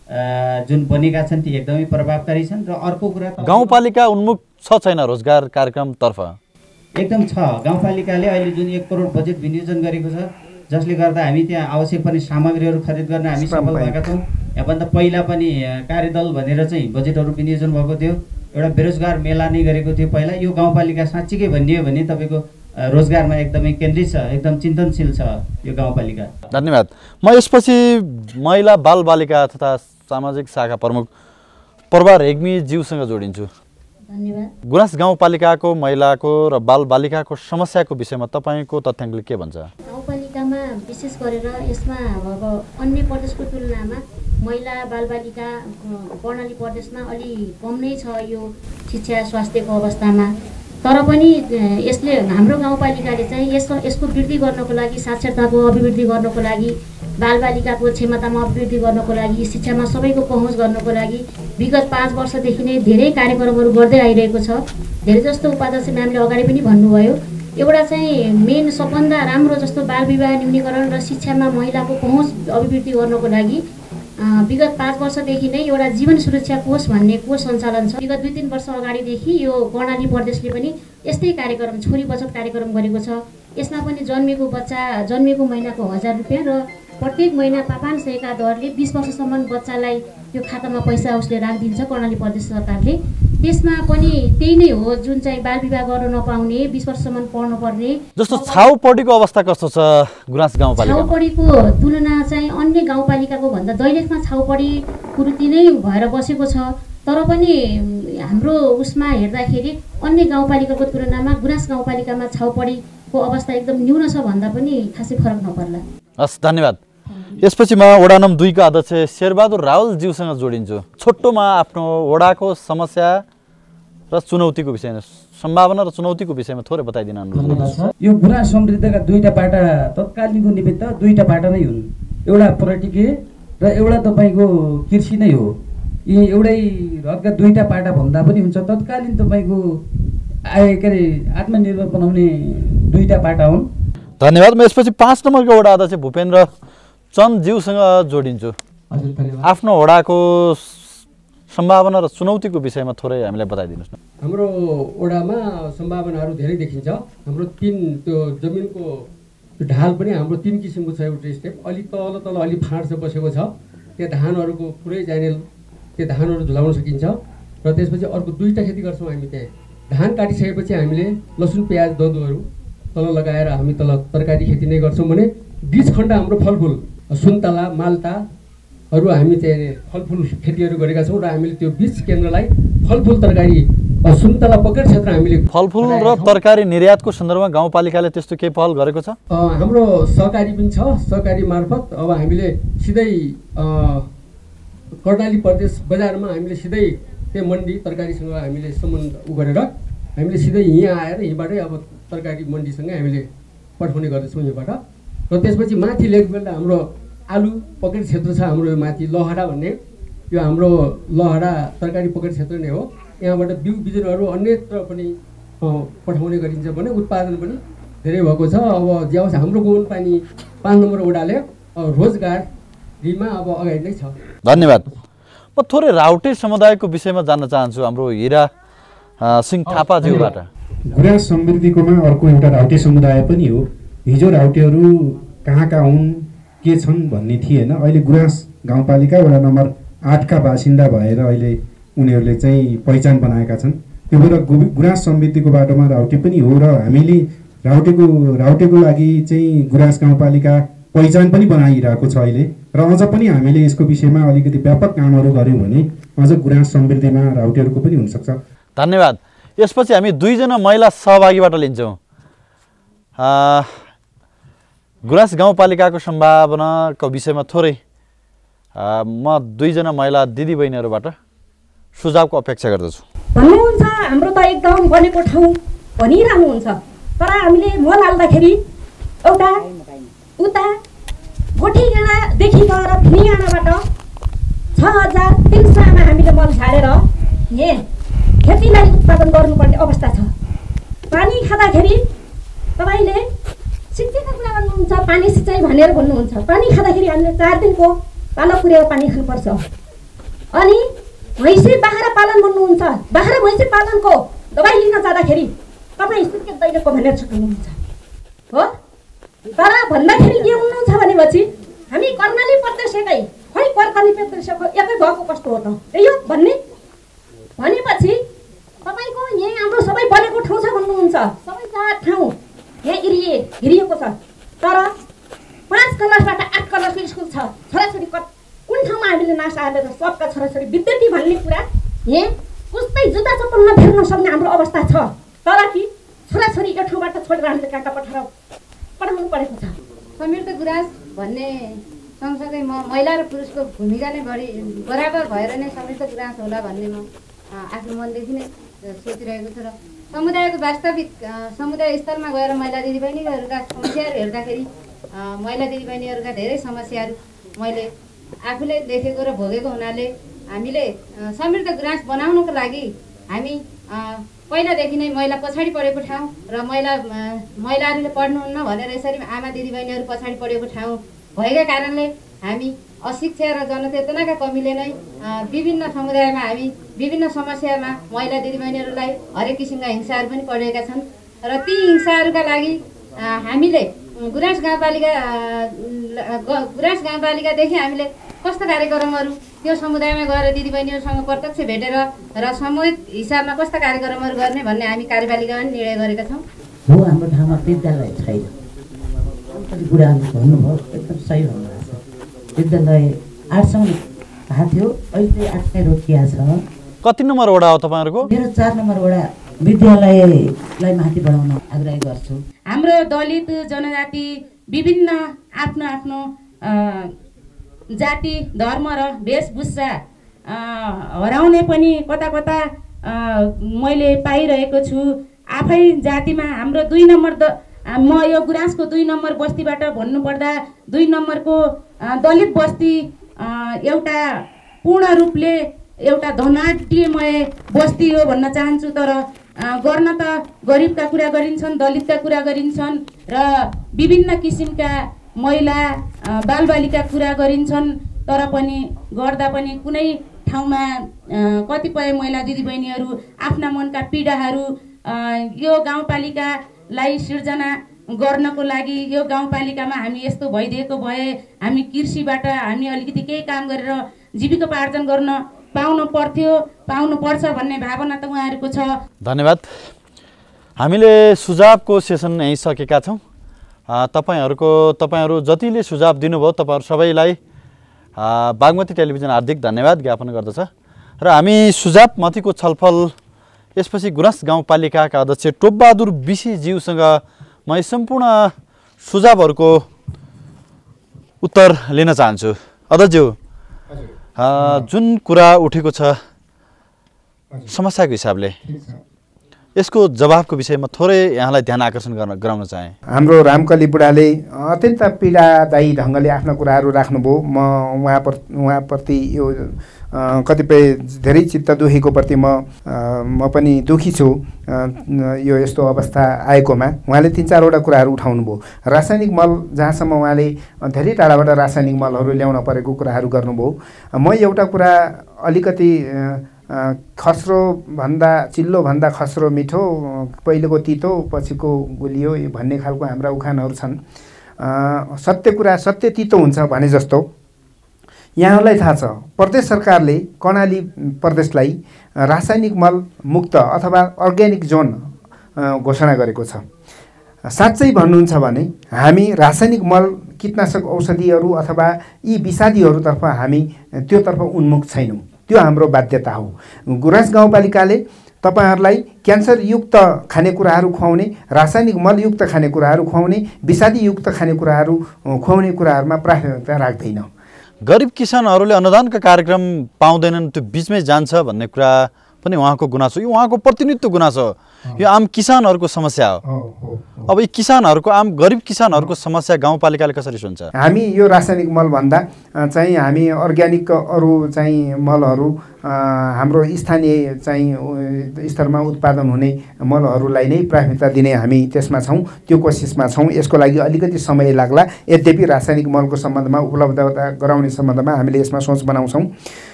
जुन बनेका छन् ती एकदमै प्रभावकारी छन्। र अर्को कुरा गाउँपालिका उन्मुख छ छैन रोजगार कार्यक्रमतर्फ? एकदम छ। गाउँपालिकाले अहिले जुन 1 करोड बजेट विनियोजन गरेको छ, जसले गर्दा हामी त्यहाँ आवश्यक पर्ने सामग्रीहरू खरिद गर्न हामी सफल भएका छौँ। यहाँभन्दा पहिला पनि कार्यदल भनेर चाहिँ बजेटहरू विनियोजन भएको थियो, एउटा बेरोजगार मेला नै गरेको थियो पहिला। यो गाउँपालिका साँच्चीकै भनियो भने तपाईँको रोजगारमा एकदमै केन्द्रित छ, एकदम चिन्तनशील छ यो गाउँपालिका। धन्यवाद। म यसपछि महिला बालबालिका तथा सामाजिक शाखा प्रमुख प्रभा रेग्मीज्यूसँग जोडिन्छु। धन्यवाद। गुराँस गाउँपालिकाको महिलाको र बालबालिकाको समस्याको विषयमा तपाईँको तथ्याङ्कले के भन्छ? गाउँपालिकामा विशेष गरेर यसमा अब अन्य प्रदेशको तुलनामा महिला बालबालिका कर्णाली प्रदेशमा अलि कम नै छ यो शिक्षा स्वास्थ्यको अवस्थामा। तर पनि यसले हाम्रो गाउँपालिकाले चाहिँ यसको वृद्धि गर्नको लागि, साक्षरताको अभिवृद्धि गर्नको लागि, बालबालिकाको क्षमतामा अभिवृद्धि गर्नको लागि, शिक्षामा सबैको पहुँच गर्नको लागि विगत 5 वर्षदेखि नै धेरै कार्यक्रमहरू गर्दै आइरहेको छ। धेरै जस्तो उपाध्यक्ष म्यामले अगाडि पनि भन्नुभयो, एउटा चाहिँ मेन सबभन्दा राम्रो जस्तो बालविवाह न्यूनीकरण र शिक्षामा महिलाको पहुँच अभिवृद्धि गर्नको लागि विगत 5 वर्षदेखि नै एउटा जीवन सुरक्षा कोष भन्ने कोष सञ्चालन छ। विगत 2-3 वर्ष अगाडिदेखि यो कर्णाली प्रदेशले पनि यस्तै कार्यक्रम, छोरी बचत कार्यक्रम गरेको छ। यसमा पनि जन्मेको महिनाको 1000 रुपियाँ र प्रत्येक महिना 500 का दरले 20 वर्षसम्म बच्चालाई त्यो खातामा पैसा उसले राखिदिन्छ कर्णाली प्रदेश सरकारले। त्यसमा पनि त्यही नै हो, जुन चाहिँ बालविवाह गर्न नपाउने, 20 वर्षसम्म पढ्नु पर्ने। जस्तो छाउपडीको अवस्था कस्तो छ गुराँस गाउँपालिकामा? छाउपडीको तुलना चाहिँ अन्य गाउँपालिकाको भन्दा दैलेखमा छाउपडी कुरुति नै भएर बसेको छ। तर पनि हाम्रो उसमा हेर्दाखेरि अन्य गाउँपालिकाको तुलनामा गुराँस गाउँपालिकामा छाउपडीको अवस्था एकदम न्यून छ भन्दा पनि खासै फरक नपर्ला। हस्, धन्यवाद। यसपछि म वडा नम्बर 2 का अध्यक्ष शेरबहादुर रावलज्यूसँग जोडिन्छु। छोटोमा आफ्नो वडाको समस्या र चुनौतीको विषयमा, सम्भावना र चुनौतीको विषयमा थोरै बताइदिन अनुरोध। यो गुराँस समृद्धका 2टा पाटा तत्कालीनको निमित्त 2टा पाटा नै हुन्, एउटा पर्यटकीय र एउटा तपाईँको कृषि नै हो। यी एउटै हदका 2टा पाटा भन्दा पनि हुन्छ। तत्कालीन तपाईँको आत्मनिर्भर बनाउने 2टा पाटा हुन्। धन्यवाद। म यसपछि 5 नम्बरको वडा अध्यक्ष भूपेन्द्र चन्दज्यूसँग जोडिन्छु। आफ्नो वडाको सम्भावना र चुनौतीको विषयमा थोरै हामीलाई बताइदिनुहोस् न। हाम्रो वडामा सम्भावनाहरू धेरै देखिन्छ। हाम्रो 3 त्यो जमिनको ढाल पनि हाम्रो 3 किसिमको छ। एउटा स्टेप अलि तल अलि फाँड बसेको छ, त्यो धानहरूको पुरै जाने, त्यो धानहरू झुलाउन सकिन्छ। र त्यसपछि अर्को 2टा खेती गर्छौँ हामी। त्यहाँ धान काटिसकेपछि हामीले लसुन प्याज ददुहरू तल लगाएर हामी तल तरकारी खेती नै गर्छौँ भने बीज खण्ड हाम्रो फलफुल सुन्तला माल्टाहरू हामी चाहिँ फलफुल खेतीहरू गरेका छौँ। र हामीले त्यो बीज केन्द्रलाई फलफुल तरकारी सुन्तला पकेट क्षेत्र हामीले फलफुल र तरकारी निर्यातको सन्दर्भमा गाउँपालिकाले त्यस्तो केही पहल गरेको छ? हाम्रो सहकारी पनि छ। सहकारी मार्फत अब हामीले सिधै कर्णाली प्रदेश बजारमा हामीले सिधै त्यो मन्डी तरकारीसँग हामीले सम्बन्ध गरेर हामीले सिधै यहाँ आएर यहीँबाटै अब तरकारी मन्डीसँग हामीले पठाउने गर्दछौँ यहाँबाट। र त्यसपछि माथि लेकबेल्ट हाम्रो आलु पकेट क्षेत्र छ। हाम्रो यो माथि लहरा भन्ने यो हाम्रो लहरा तरकारी पकेट क्षेत्र नै हो। यहाँबाट बिउ बिजनहरू अन्यत्र पनि पठाउने गरिन्छ भने उत्पादन पनि धेरै भएको छ। अब ज्याउस हाम्रो गोवन पानी 5 नम्बर वडाले रोजगारीमा अब अगाडि नै छ। धन्यवाद। म थोरै राउटे समुदायको विषयमा जान्न चाहन्छु हाम्रो हिरा सिंह थापाज्यूबाट। गुराँस समृद्धिकोमा अर्को एउटा राउटे समुदाय पनि हो। हिजो राउटेहरू कहाँ हुन् के छन् भन्ने थिएन। अहिले गुराँस गाउँपालिका वडा नम्बर 8 का बासिन्दा भएर अहिले उनीहरूले चाहिँ पहिचान बनाएका छन्। त्यो भएर गुराँस समृद्धिको बाटोमा राउटे पनि हो र हामीले राउटेको लागि चाहिँ गुराँस गाउँपालिका पहिचान पनि बनाइरहेको छ अहिले र अझ पनि हामीले यसको विषयमा अलिकति व्यापक कामहरू गऱ्यौँ भने अझ गुराँस समृद्धिमा राउटेहरूको पनि हुनसक्छ। धन्यवाद। यसपछि हामी 2 जना महिला सहभागीबाट लिन्छौँ। गुराँस गाउँपालिकाको सम्भावनाको विषयमा थोरै म 2 जना महिला दिदीबहिनीहरूबाट सुझावको अपेक्षा गर्दछु। भन्नुहुन्छ हाम्रो त एकदम बनेको ठाउँ भनिरहनुहुन्छ, तर हामीले मल हाल्दाखेरि एउटा उता भोटेगाडादेखि गएर फिनिगाडाबाट 6300 हामीले मल झारेर यहाँ खेतीलाई उत्पादन गर्नुपर्ने अवस्था छ। पानी खाँदाखेरि तपाईँले सिँचाइको कुरा गर्नुहुन्छ, पानी सिँचाइ भनेर भन्नुहुन्छ। पानी खाँदाखेरि हामीले 4 दिनको पालो पुर्याएर पानी खानुपर्छ। अनि भैँसी बाख्रा पालन भन्नुहुन्छ, बाख्रा भैँसी पालनको दबाई लिन जाँदाखेरि तपाईँ सुर्खेत दैलेखको भनेर छुट्याउनुहुन्छ हो। तर भन्दाखेरि के हुनुहुन्छ भनेपछि हामी कर्णाली प्रदेशकै खै कर्णाली प्रदेशको एकै भएको कस्तो हो त त्यही हो भनेपछि तपाईँको यहाँ हाम्रो सबै बनेको ठाउँ छ भन्नुहुन्छ। सबै 4 ठाउँ यहाँ हिरिएको छ, तर 5 क्लासबाट 8 क्लासको स्कुल छ। छोराछोरी कुन ठाउँमा हामीले नास हालेर सबका छोराछोरी विद्यार्थी भन्ने कुरा यहाँ उस्तै जुत्ता चप्पल नफेर्न सक्ने हाम्रो अवस्था छ। तर कि छोराछोरी यो ठाउँबाट छोडेर हामीले कहाँ पठाउनु परेको छ। समृद्ध गुराँस भन्ने सँगसँगै महिला र पुरुषको भूमिका नै बराबर भएर नै समृद्ध गुराँस होला भन्ने म आफ्नो मनदेखि नै सोचिरहेको छु। र समुदायको वास्तविक समुदाय स्तरमा गएर महिला दिदीबहिनीहरूका समस्याहरू हेर्दाखेरि महिला दिदीबहिनीहरूका धेरै समस्याहरू मैले आफूले देखेको र भोगेको हुनाले हामीले समृद्ध गुराँस बनाउनको लागि हामी पहिलादेखि नै महिला पछाडि परेको ठाउँ र महिलाहरूले पढ्नुहुन्न भनेर यसरी आमा दिदीबहिनीहरू पछाडि परेको ठाउँ भएका कारणले हामी अशिक्षा र जनचेतनाका कमीले नै विभिन्न समुदायमा हामी विभिन्न समस्यामा महिला दिदीबहिनीहरूलाई हरेक किसिमका हिंसाहरू पनि परेका छन्। र ती हिंसाहरूका लागि हामीले गुराँस गाउँपालिकादेखि हामीले कस्ता कार्यक्रमहरू त्यो समुदायमा गएर दिदीबहिनीहरूसँग प्रत्यक्ष भेटेर र सामूहिक हिसाबमा कस्ता कार्यक्रमहरू गर्ने भन्ने हामी कार्यपालिकामा निर्णय गरेका छौँ। हो हाम्रो ठाउँमा विद्यालय छैन। बुढाहरूले भन्नुभयो एकदम सही भन्नुभएको छ। विद्यालय 8 सम्म भएको थियो, अहिले 8 नै रोकिया छ। कति नम्बर वडा हो तपाईँहरूको? मेरो 4 नम्बर वडा। विद्यालयलाई माथि बढाउन आग्रह गर्छु। हाम्रो दलित जनजाति विभिन्न आफ्नो आफ्नो जाति धर्म र वेशभूषा हराउने पनि कता कता मैले पाइरहेको छु। आफै जातिमा हाम्रो 2 नम्बर म यो गुराँसको 2 नम्बर बस्तीबाट भन्नुपर्दा 2 नम्बरको दलित बस्ती एउटा पूर्ण रूपले एउटा धनाढ्यमय बस्ती हो भन्न चाहन्छु। तर गर्न त गरिबका कुरा गरिन्छन्, दलितका कुरा गरिन्छन् र विभिन्न किसिमका महिला बालबालिका कुरा गरिन्छन्। तर पनि गर्दा पनि कुनै ठाउँमा कतिपय महिला दिदीबहिनीहरू आफ्ना मनका पीडाहरू यो गाउँपालिकालाई सिर्जना गर्नको लागि यो गाउँपालिकामा हामी यस्तो भइदिएको भए हामी कृषिबाट हामी अलिकति केही काम गरेर जीविकोपार्जन गर्न पाउनु पर्छ भन्ने भावना त उहाँहरूको छ। धन्यवाद। हामीले सुझावको सेसन यहीँ सकेका छौँ। तपाईहरू जतिले सुझाव दिनुभयो तपाईहरू सबैलाई बागमती टेलिभिजन हार्दिक धन्यवाद ज्ञापन गर्दछ। र हामी सुझावमाथिको छलफल यसपछि गुराँस गाउँपालिकाका अध्यक्ष टोपबहादुर बिसीज्यूसँग म यी सम्पूर्ण सुझावहरूको उत्तर लिन चाहन्छु। अध्यक्षज्यू, जुन कुरा उठेको छ समस्याको हिसाबले यसको जवाबको विषयमा थोरै यहाँलाई ध्यान आकर्षण गराउन चाहे। हाम्रो रामकली बुढाले अत्यन्त पीडादायी ढङ्गले आफ्ना कुराहरू राख्नुभयो। म उहाँप्रति यो कतिपय धेरै चित्त दुखेको प्रति म पनि दुखी छु यो यस्तो अवस्था आएकोमा। उहाँले 3-4वटा कुराहरू उठाउनु भयो। रासायनिक मल जहाँसम्म उहाँले धेरै टाढाबाट रासायनिक मलहरू ल्याउन परेको कुराहरू गर्नुभयो। म एउटा कुरा अलिकति खस्रोभन्दा चिल्लोभन्दा खस्रो मिठो, पहिलेको तितो पछिको गुलियो भन्ने खालको हाम्रा उखानहरू छन्। सत्य कुरा सत्य तितो हुन्छ भने जस्तो यहाँलाई थाहा छ प्रदेश सरकारले कर्णाली प्रदेशलाई रासायनिक मल मुक्त अथवा अर्ग्यानिक जोन घोषणा गरेको छ। साँच्चै भन्नुहुन्छ भने हामी रासायनिक मल कीटनाशक औषधिहरू अथवा यी विषादीहरूतर्फ हामी त्योतर्फ उन्मुख छैनौँ। त्यो हाम्रो बाध्यता हो। गुराँस गाउँपालिकाले तपाईहरुलाई क्यान्सरयुक्त खानेकुराहरू खुवाउने, रासायनिक मलयुक्त खानेकुराहरू खुवाउने, विषादीयुक्त खानेकुराहरू खुवाउने कुराहरूमा प्राथमिकता राख्दैन। गरिब किसानहरूले अनुदानका कार्यक्रम पाउँदैनन्, त्यो बीचमै जान्छ भन्ने कुरा पनि उहाँको गुनासो। यो उहाँको प्रतिनिधित्व गुनासो, यो आम किसानहरूको समस्या हो। अब यी किसानहरूको गरिब किसानहरूको समस्या गाउँपालिकाले कसरी सुन्छ? हामी यो रासायनिक मल भन्दा चाहिँ हामी अर्ग्यानिक अरू चाहिँ मलहरू हाम्रो स्थानीय चाहिँ स्तरमा उत्पादन हुने मलहरूलाई नै प्राथमिकता दिने हामी त्यसमा छौँ, त्यो कोसिसमा छौँ। यसको लागि अलिकति समय लाग्ला। यद्यपि रासायनिक मलको सम्बन्धमा उपलब्धता गराउने सम्बन्धमा हामीले यसमा सोच बनाउँछौँ।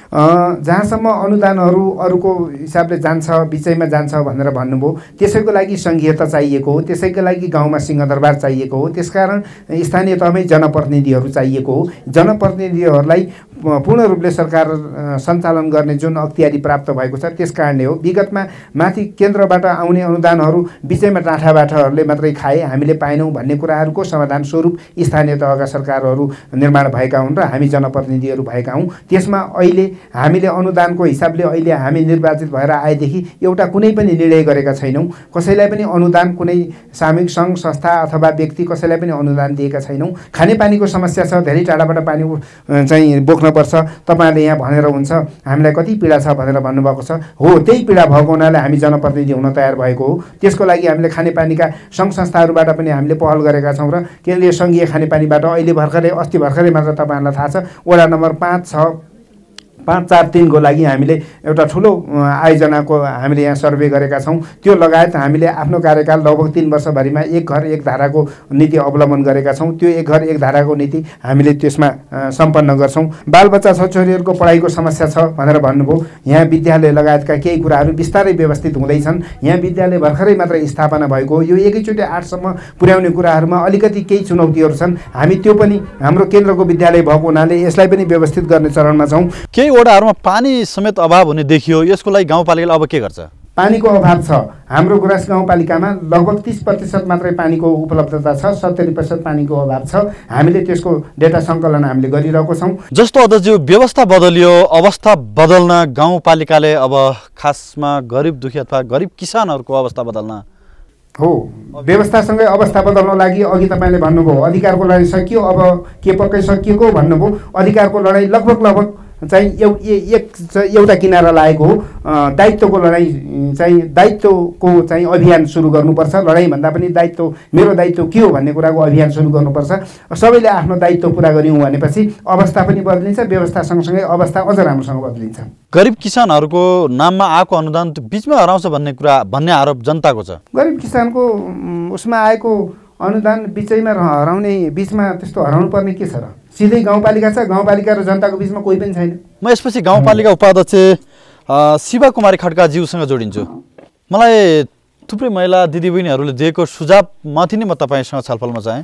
जहाँसम्म अनुदानहरू अरूको हिसाबले जान्छ, बिचैमा जान्छ भनेर भन्नुभयो, त्यसैको लागि सङ्घीयता चाहिएको हो, त्यसैको लागि गाउँमा सिंहदरबार चाहिएको हो, त्यसकारण स्थानीय तहमै जनप्रतिनिधिहरू चाहिएको हो। जनप्रतिनिधिहरूलाई पूर्ण रूपले सरकार सञ्चालन गर्ने जुन अख्तियारी प्राप्त भएको छ त्यस कारणले हो। विगतमा माथि केन्द्रबाट आउने अनुदानहरू बिचैमा टाँठाबाठाहरूले मात्रै खाए, हामीले पाएनौँ भन्ने कुराहरूको समाधान स्वरूप स्थानीय तहका सरकारहरू निर्माण भएका हुन् र हामी जनप्रतिनिधिहरू भएका हौँ। त्यसमा अहिले हामीले अनुदानको हिसाबले अहिले हामी निर्वाचित भएर आएदेखि एउटा कुनै पनि निर्णय गरेका छैनौँ। कसैलाई पनि अनुदान, कुनै सामूहिक सङ्घ संस्था अथवा व्यक्ति कसैलाई पनि अनुदान दिएका छैनौँ। खानेपानीको समस्या छ, धेरै टाढाबाट पानी चाहिँ बोक्नुपर्छ। तपाईँहरूले यहाँ भनेर हुन्छ हामीलाई कति पीडा छ भनेर भन्नुभएको छ। हो, त्यही पीडा भएको हुनाले हामी जनप्रतिनिधि हुन तयार भएको हो। त्यसको लागि हामीले खानेपानीका सङ्घ संस्थाहरूबाट पनि हामीले पहल गरेका छौँ र केन्द्रीय सङ्घीय खानेपानीबाट अहिले भर्खरै अस्ति भर्खरै मात्र तपाईँहरूलाई थाहा छ वडा नम्बर 543 को लागि हामीले एउटा ठुलो आयोजनाको हामीले यहाँ सर्वे गरेका छौँ। त्यो लगायत हामीले आफ्नो कार्यकाल लगभग 3 वर्षभरिमा एक घर एक धाराको नीति अवलम्बन गरेका छौँ। त्यो एक घर एक धाराको नीति हामीले त्यसमा सम्पन्न गर्छौँ। बालबच्चा छोरीहरूको पढाइको समस्या छ भनेर भन्नुभयो। यहाँ विद्यालय लगायतका केही कुराहरू बिस्तारै व्यवस्थित हुँदैछन्। यहाँ विद्यालय भर्खरै मात्र स्थापना भएको हो। यो एकैचोटि 8 सम्म पुर्याउने कुराहरूमा अलिकति केही चुनौतीहरू छन्। हामी त्यो पनि हाम्रो केन्द्रको विद्यालय भएको हुनाले यसलाई पनि व्यवस्थित गर्ने चरणमा छौँ। वडाहरूमा पानी समेत अभाव हुने देखियो। यसको लागि गाउँपालिकाले अब के गर्छ? पानीको अभाव छ। हाम्रो गुराँस गाउँपालिकामा लगभग 30% मात्रै पानीको उपलब्धता छ, 70% पानीको अभाव छ। हामीले त्यसको डेटा सङ्कलन हामीले गरिरहेको छौँ। जस्तो अध्यक्षज्यू व्यवस्था बदलियो, अवस्था बदल्न गाउँपालिकाले अब खासमा गरिब दुखी अथवा गरिब किसानहरूको अवस्था बदल्न हो। व्यवस्थासँगै अवस्था बदल्न लागि अघि तपाईँले भन्नुभयो अधिकारको लडाइँ सकियो, अब के पक्कै सकिएको भन्नुभयो। अधिकारको लडाइँ लगभग चाहिँ एउटा किनारा लागेको हो। दायित्वको लडाइँ चाहिँ दायित्वको चाहिँ अभियान सुरु गर्नुपर्छ। लडाइँभन्दा पनि दायित्व, मेरो दायित्व के हो भन्ने कुराको अभियान सुरु गर्नुपर्छ। सबैले आफ्नो दायित्व पुरा गर्यौँ भनेपछि अवस्था पनि बदलिन्छ, व्यवस्था सँगसँगै अवस्था अझ राम्रोसँग बदलिन्छ। गरिब किसानहरूको नाममा आएको अनुदान बिचमा हराउँछ भन्ने आरोप जनताको छ। गरिब किसानको उसमा आएको अनुदान बिचैमा हराउने, बिचमा त्यस्तो हराउनु पर्ने के छ र? सिधै गाउँपालिका छ, गाउँपालिका र जनताको बिचमा कोही पनि छैन। म यसपछि गाउँपालिका उपाध्यक्ष शिवा कुमारी खड्काज्यूसँग जोडिन्छु। मलाई थुप्रै महिला दिदीबहिनीहरूले दिएको सुझावमाथि नै म तपाईँसँग छलफलमा चाहेँ।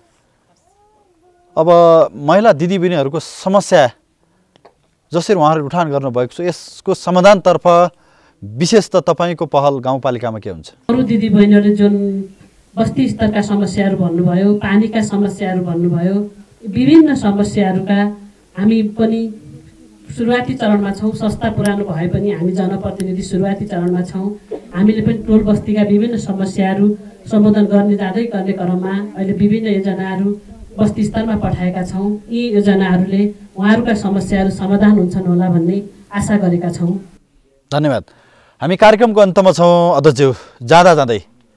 अब महिला दिदीबहिनीहरूको समस्या जसरी उहाँहरूले उठान गर्नुभएको छ, यसको समाधानतर्फ विशेष त तपाईँको पहल गाउँपालिकामा के हुन्छ? अरू दिदीबहिनीहरूले जुन बस्ती स्तरका समस्याहरू भन्नुभयो, पानीका समस्याहरू भन्नुभयो, विभिन्न समस्याहरूका हामी पनि सुरुवाती चरणमा छौँ। संस्था पुरानो भए पनि हामी जनप्रतिनिधि सुरुवाती चरणमा छौँ। हामीले पनि टोल बस्तीका विभिन्न समस्याहरू सम्बोधन गर्ने जाँदै गर्ने क्रममा अहिले विभिन्न योजनाहरू बस्ती स्तरमा पठाएका छौँ। यी योजनाहरूले उहाँहरूका समस्याहरू समाधान हुन्छन् होला भन्ने आशा गरेका छौँ। धन्यवाद। हामी कार्यक्रमको अन्तमा छौँ। अध्यक्षज्यू, जाँदै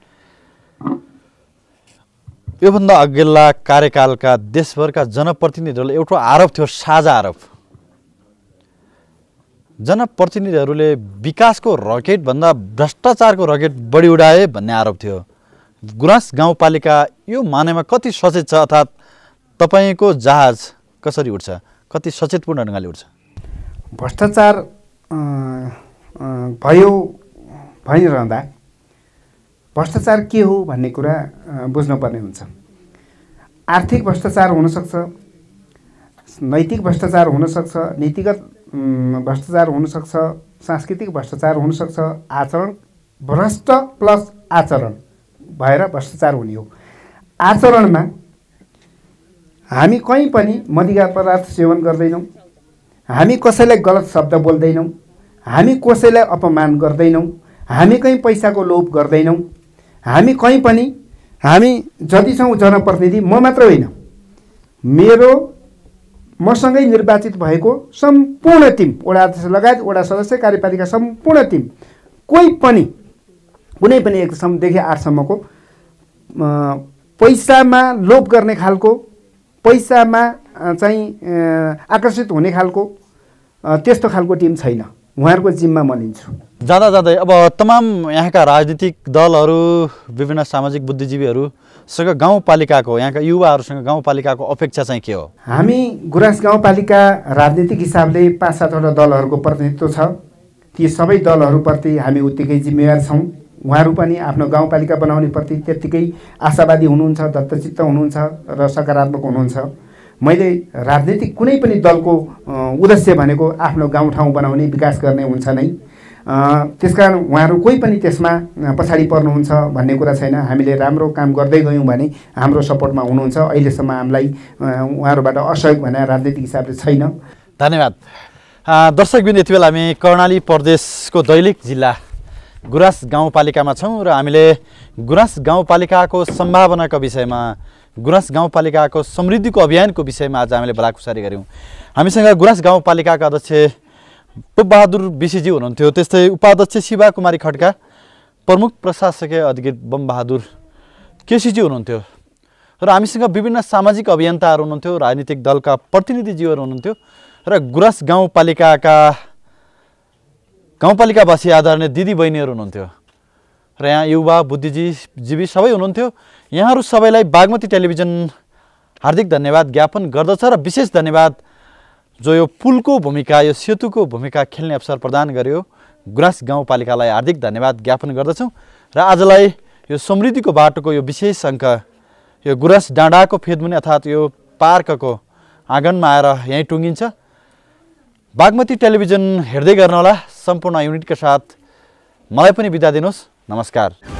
योभन्दा अघिल्ला कार्यकालका देशभरका जनप्रतिनिधिहरूले एउटा आरोप थियो, साझा आरोप। जनप्रतिनिधिहरूले विकासको रकेटभन्दा भ्रष्टाचारको रकेट बढी उडाए भन्ने आरोप थियो। गुराँस गाउँपालिका यो मानेमा कति सचेत छ, अर्थात् तपाईँको जहाज कसरी उड्छ, कति सचेतपूर्ण ढङ्गले उड्छ? भ्रष्टाचार भयो भनिरहँदा भ्रष्टाचार के हो भन्ने कुरा बुझ्नुपर्ने हुन्छ। आर्थिक भ्रष्टाचार हुनसक्छ, नैतिक भ्रष्टाचार हुनसक्छ, नीतिगत भ्रष्टाचार हुनसक्छ, सांस्कृतिक भ्रष्टाचार हुनसक्छ। आचरण भ्रष्ट प्लस आचरण भएर भ्रष्टाचार हुने हो। आचरणमा हामी कहीँ पनि मदिरा पदार्थ सेवन गर्दैनौँ, हामी कसैलाई गलत शब्द बोल्दैनौँ, हामी कसैलाई अपमान गर्दैनौँ, हामी कहीँ पैसाको लोभ गर्दैनौँ, हामी कहीँ पनि हामी जति छौँ जनप्रतिनिधि, म मात्र होइन, मेरो मसँगै निर्वाचित भएको सम्पूर्ण टिम, वडा अध्यक्ष लगायत वडा सदस्य, कार्यपालिका सम्पूर्ण टिम, कोही पनि कुनै पनि 1 देखि 8 सम्मको पैसामा लोभ गर्ने खालको, पैसामा चाहिँ आकर्षित हुने खालको त्यस्तो खालको टिम छैन। उहाँहरूको जिम्मा म लिन्छु। जाँदा जाँदै अब तमाम यहाँका राजनीतिक दलहरू, विभिन्न सामाजिक बुद्धिजीवीहरूसँग गाउँपालिकाको, यहाँका युवाहरूसँग गाउँपालिकाको अपेक्षा चाहिँ के हो? हामी गुराँस गाउँपालिका राजनीतिक हिसाबले 5-7वटा दलहरूको प्रतिनिधित्व छ। ती सबै दलहरूप्रति हामी उत्तिकै जिम्मेवार छौँ। उहाँहरू पनि आफ्नो गाउँपालिका बनाउने प्रति त्यत्तिकै आशावादी हुनुहुन्छ, दत्तचित्त हुनुहुन्छ र सकारात्मक हुनुहुन्छ। मैले राजनीतिक कुनै पनि दलको उद्देश्य भनेको आफ्नो गाउँठाउँ बनाउने, विकास गर्ने हुन्छ नै। त्यसकारण उहाँहरू कोही पनि त्यसमा पछाडि पर्नुहुन्छ भन्ने कुरा छैन। हामीले राम्रो काम गर्दै गयौँ भने हाम्रो सपोर्टमा हुनुहुन्छ। अहिलेसम्म हामीलाई उहाँहरूबाट असहयोग भने राजनीतिक हिसाबले छैन। धन्यवाद। दर्शकबिन, यति बेला हामी कर्णाली प्रदेशको दैलेख जिल्ला गुराँस गाउँपालिकामा छौँ र हामीले गुराँस गाउँपालिकाको सम्भावनाको विषयमा, गुराँस गाउँपालिकाको समृद्धिको अभियानको विषयमा आज हामीले भलाकुसारी गऱ्यौँ। हामीसँग गुराँस गाउँपालिकाका अध्यक्ष टोपबहादुर बिसीजी हुनुहुन्थ्यो, त्यस्तै उपाध्यक्ष शिवा कुमारी खड्का, प्रमुख प्रशासकीय अधिकृत बमबहादुर केसीजी हुनुहुन्थ्यो र हामीसँग विभिन्न सामाजिक अभियन्ताहरू हुनुहुन्थ्यो, राजनीतिक दलका प्रतिनिधिज्यूहरू हुनुहुन्थ्यो र गुराँस गाउँपालिकावासी आदरणीय दिदीबहिनीहरू हुनुहुन्थ्यो र यहाँ युवा बुद्धिजीवी सबै हुनुहुन्थ्यो। यहाँहरू सबैलाई बागमती टेलिभिजन हार्दिक धन्यवाद ज्ञापन गर्दछ र विशेष धन्यवाद जो यो पुलको भूमिका, यो सेतुको भूमिका खेल्ने अवसर प्रदान गर्यो, गुराँस गाउँपालिकालाई हार्दिक धन्यवाद ज्ञापन गर्दछौँ। र आजलाई यो समृद्धिको बाटोको यो विशेष अङ्क यो गुराँस डाँडाको फेदमुनि अर्थात् यो पार्कको आँगनमा आएर यहीँ टुङ्गिन्छ। बागमती टेलिभिजन हेर्दै गर्नुहोला। सम्पूर्ण युनिटका साथ मलाई पनि बिदा दिनुहोस्। नमस्कार।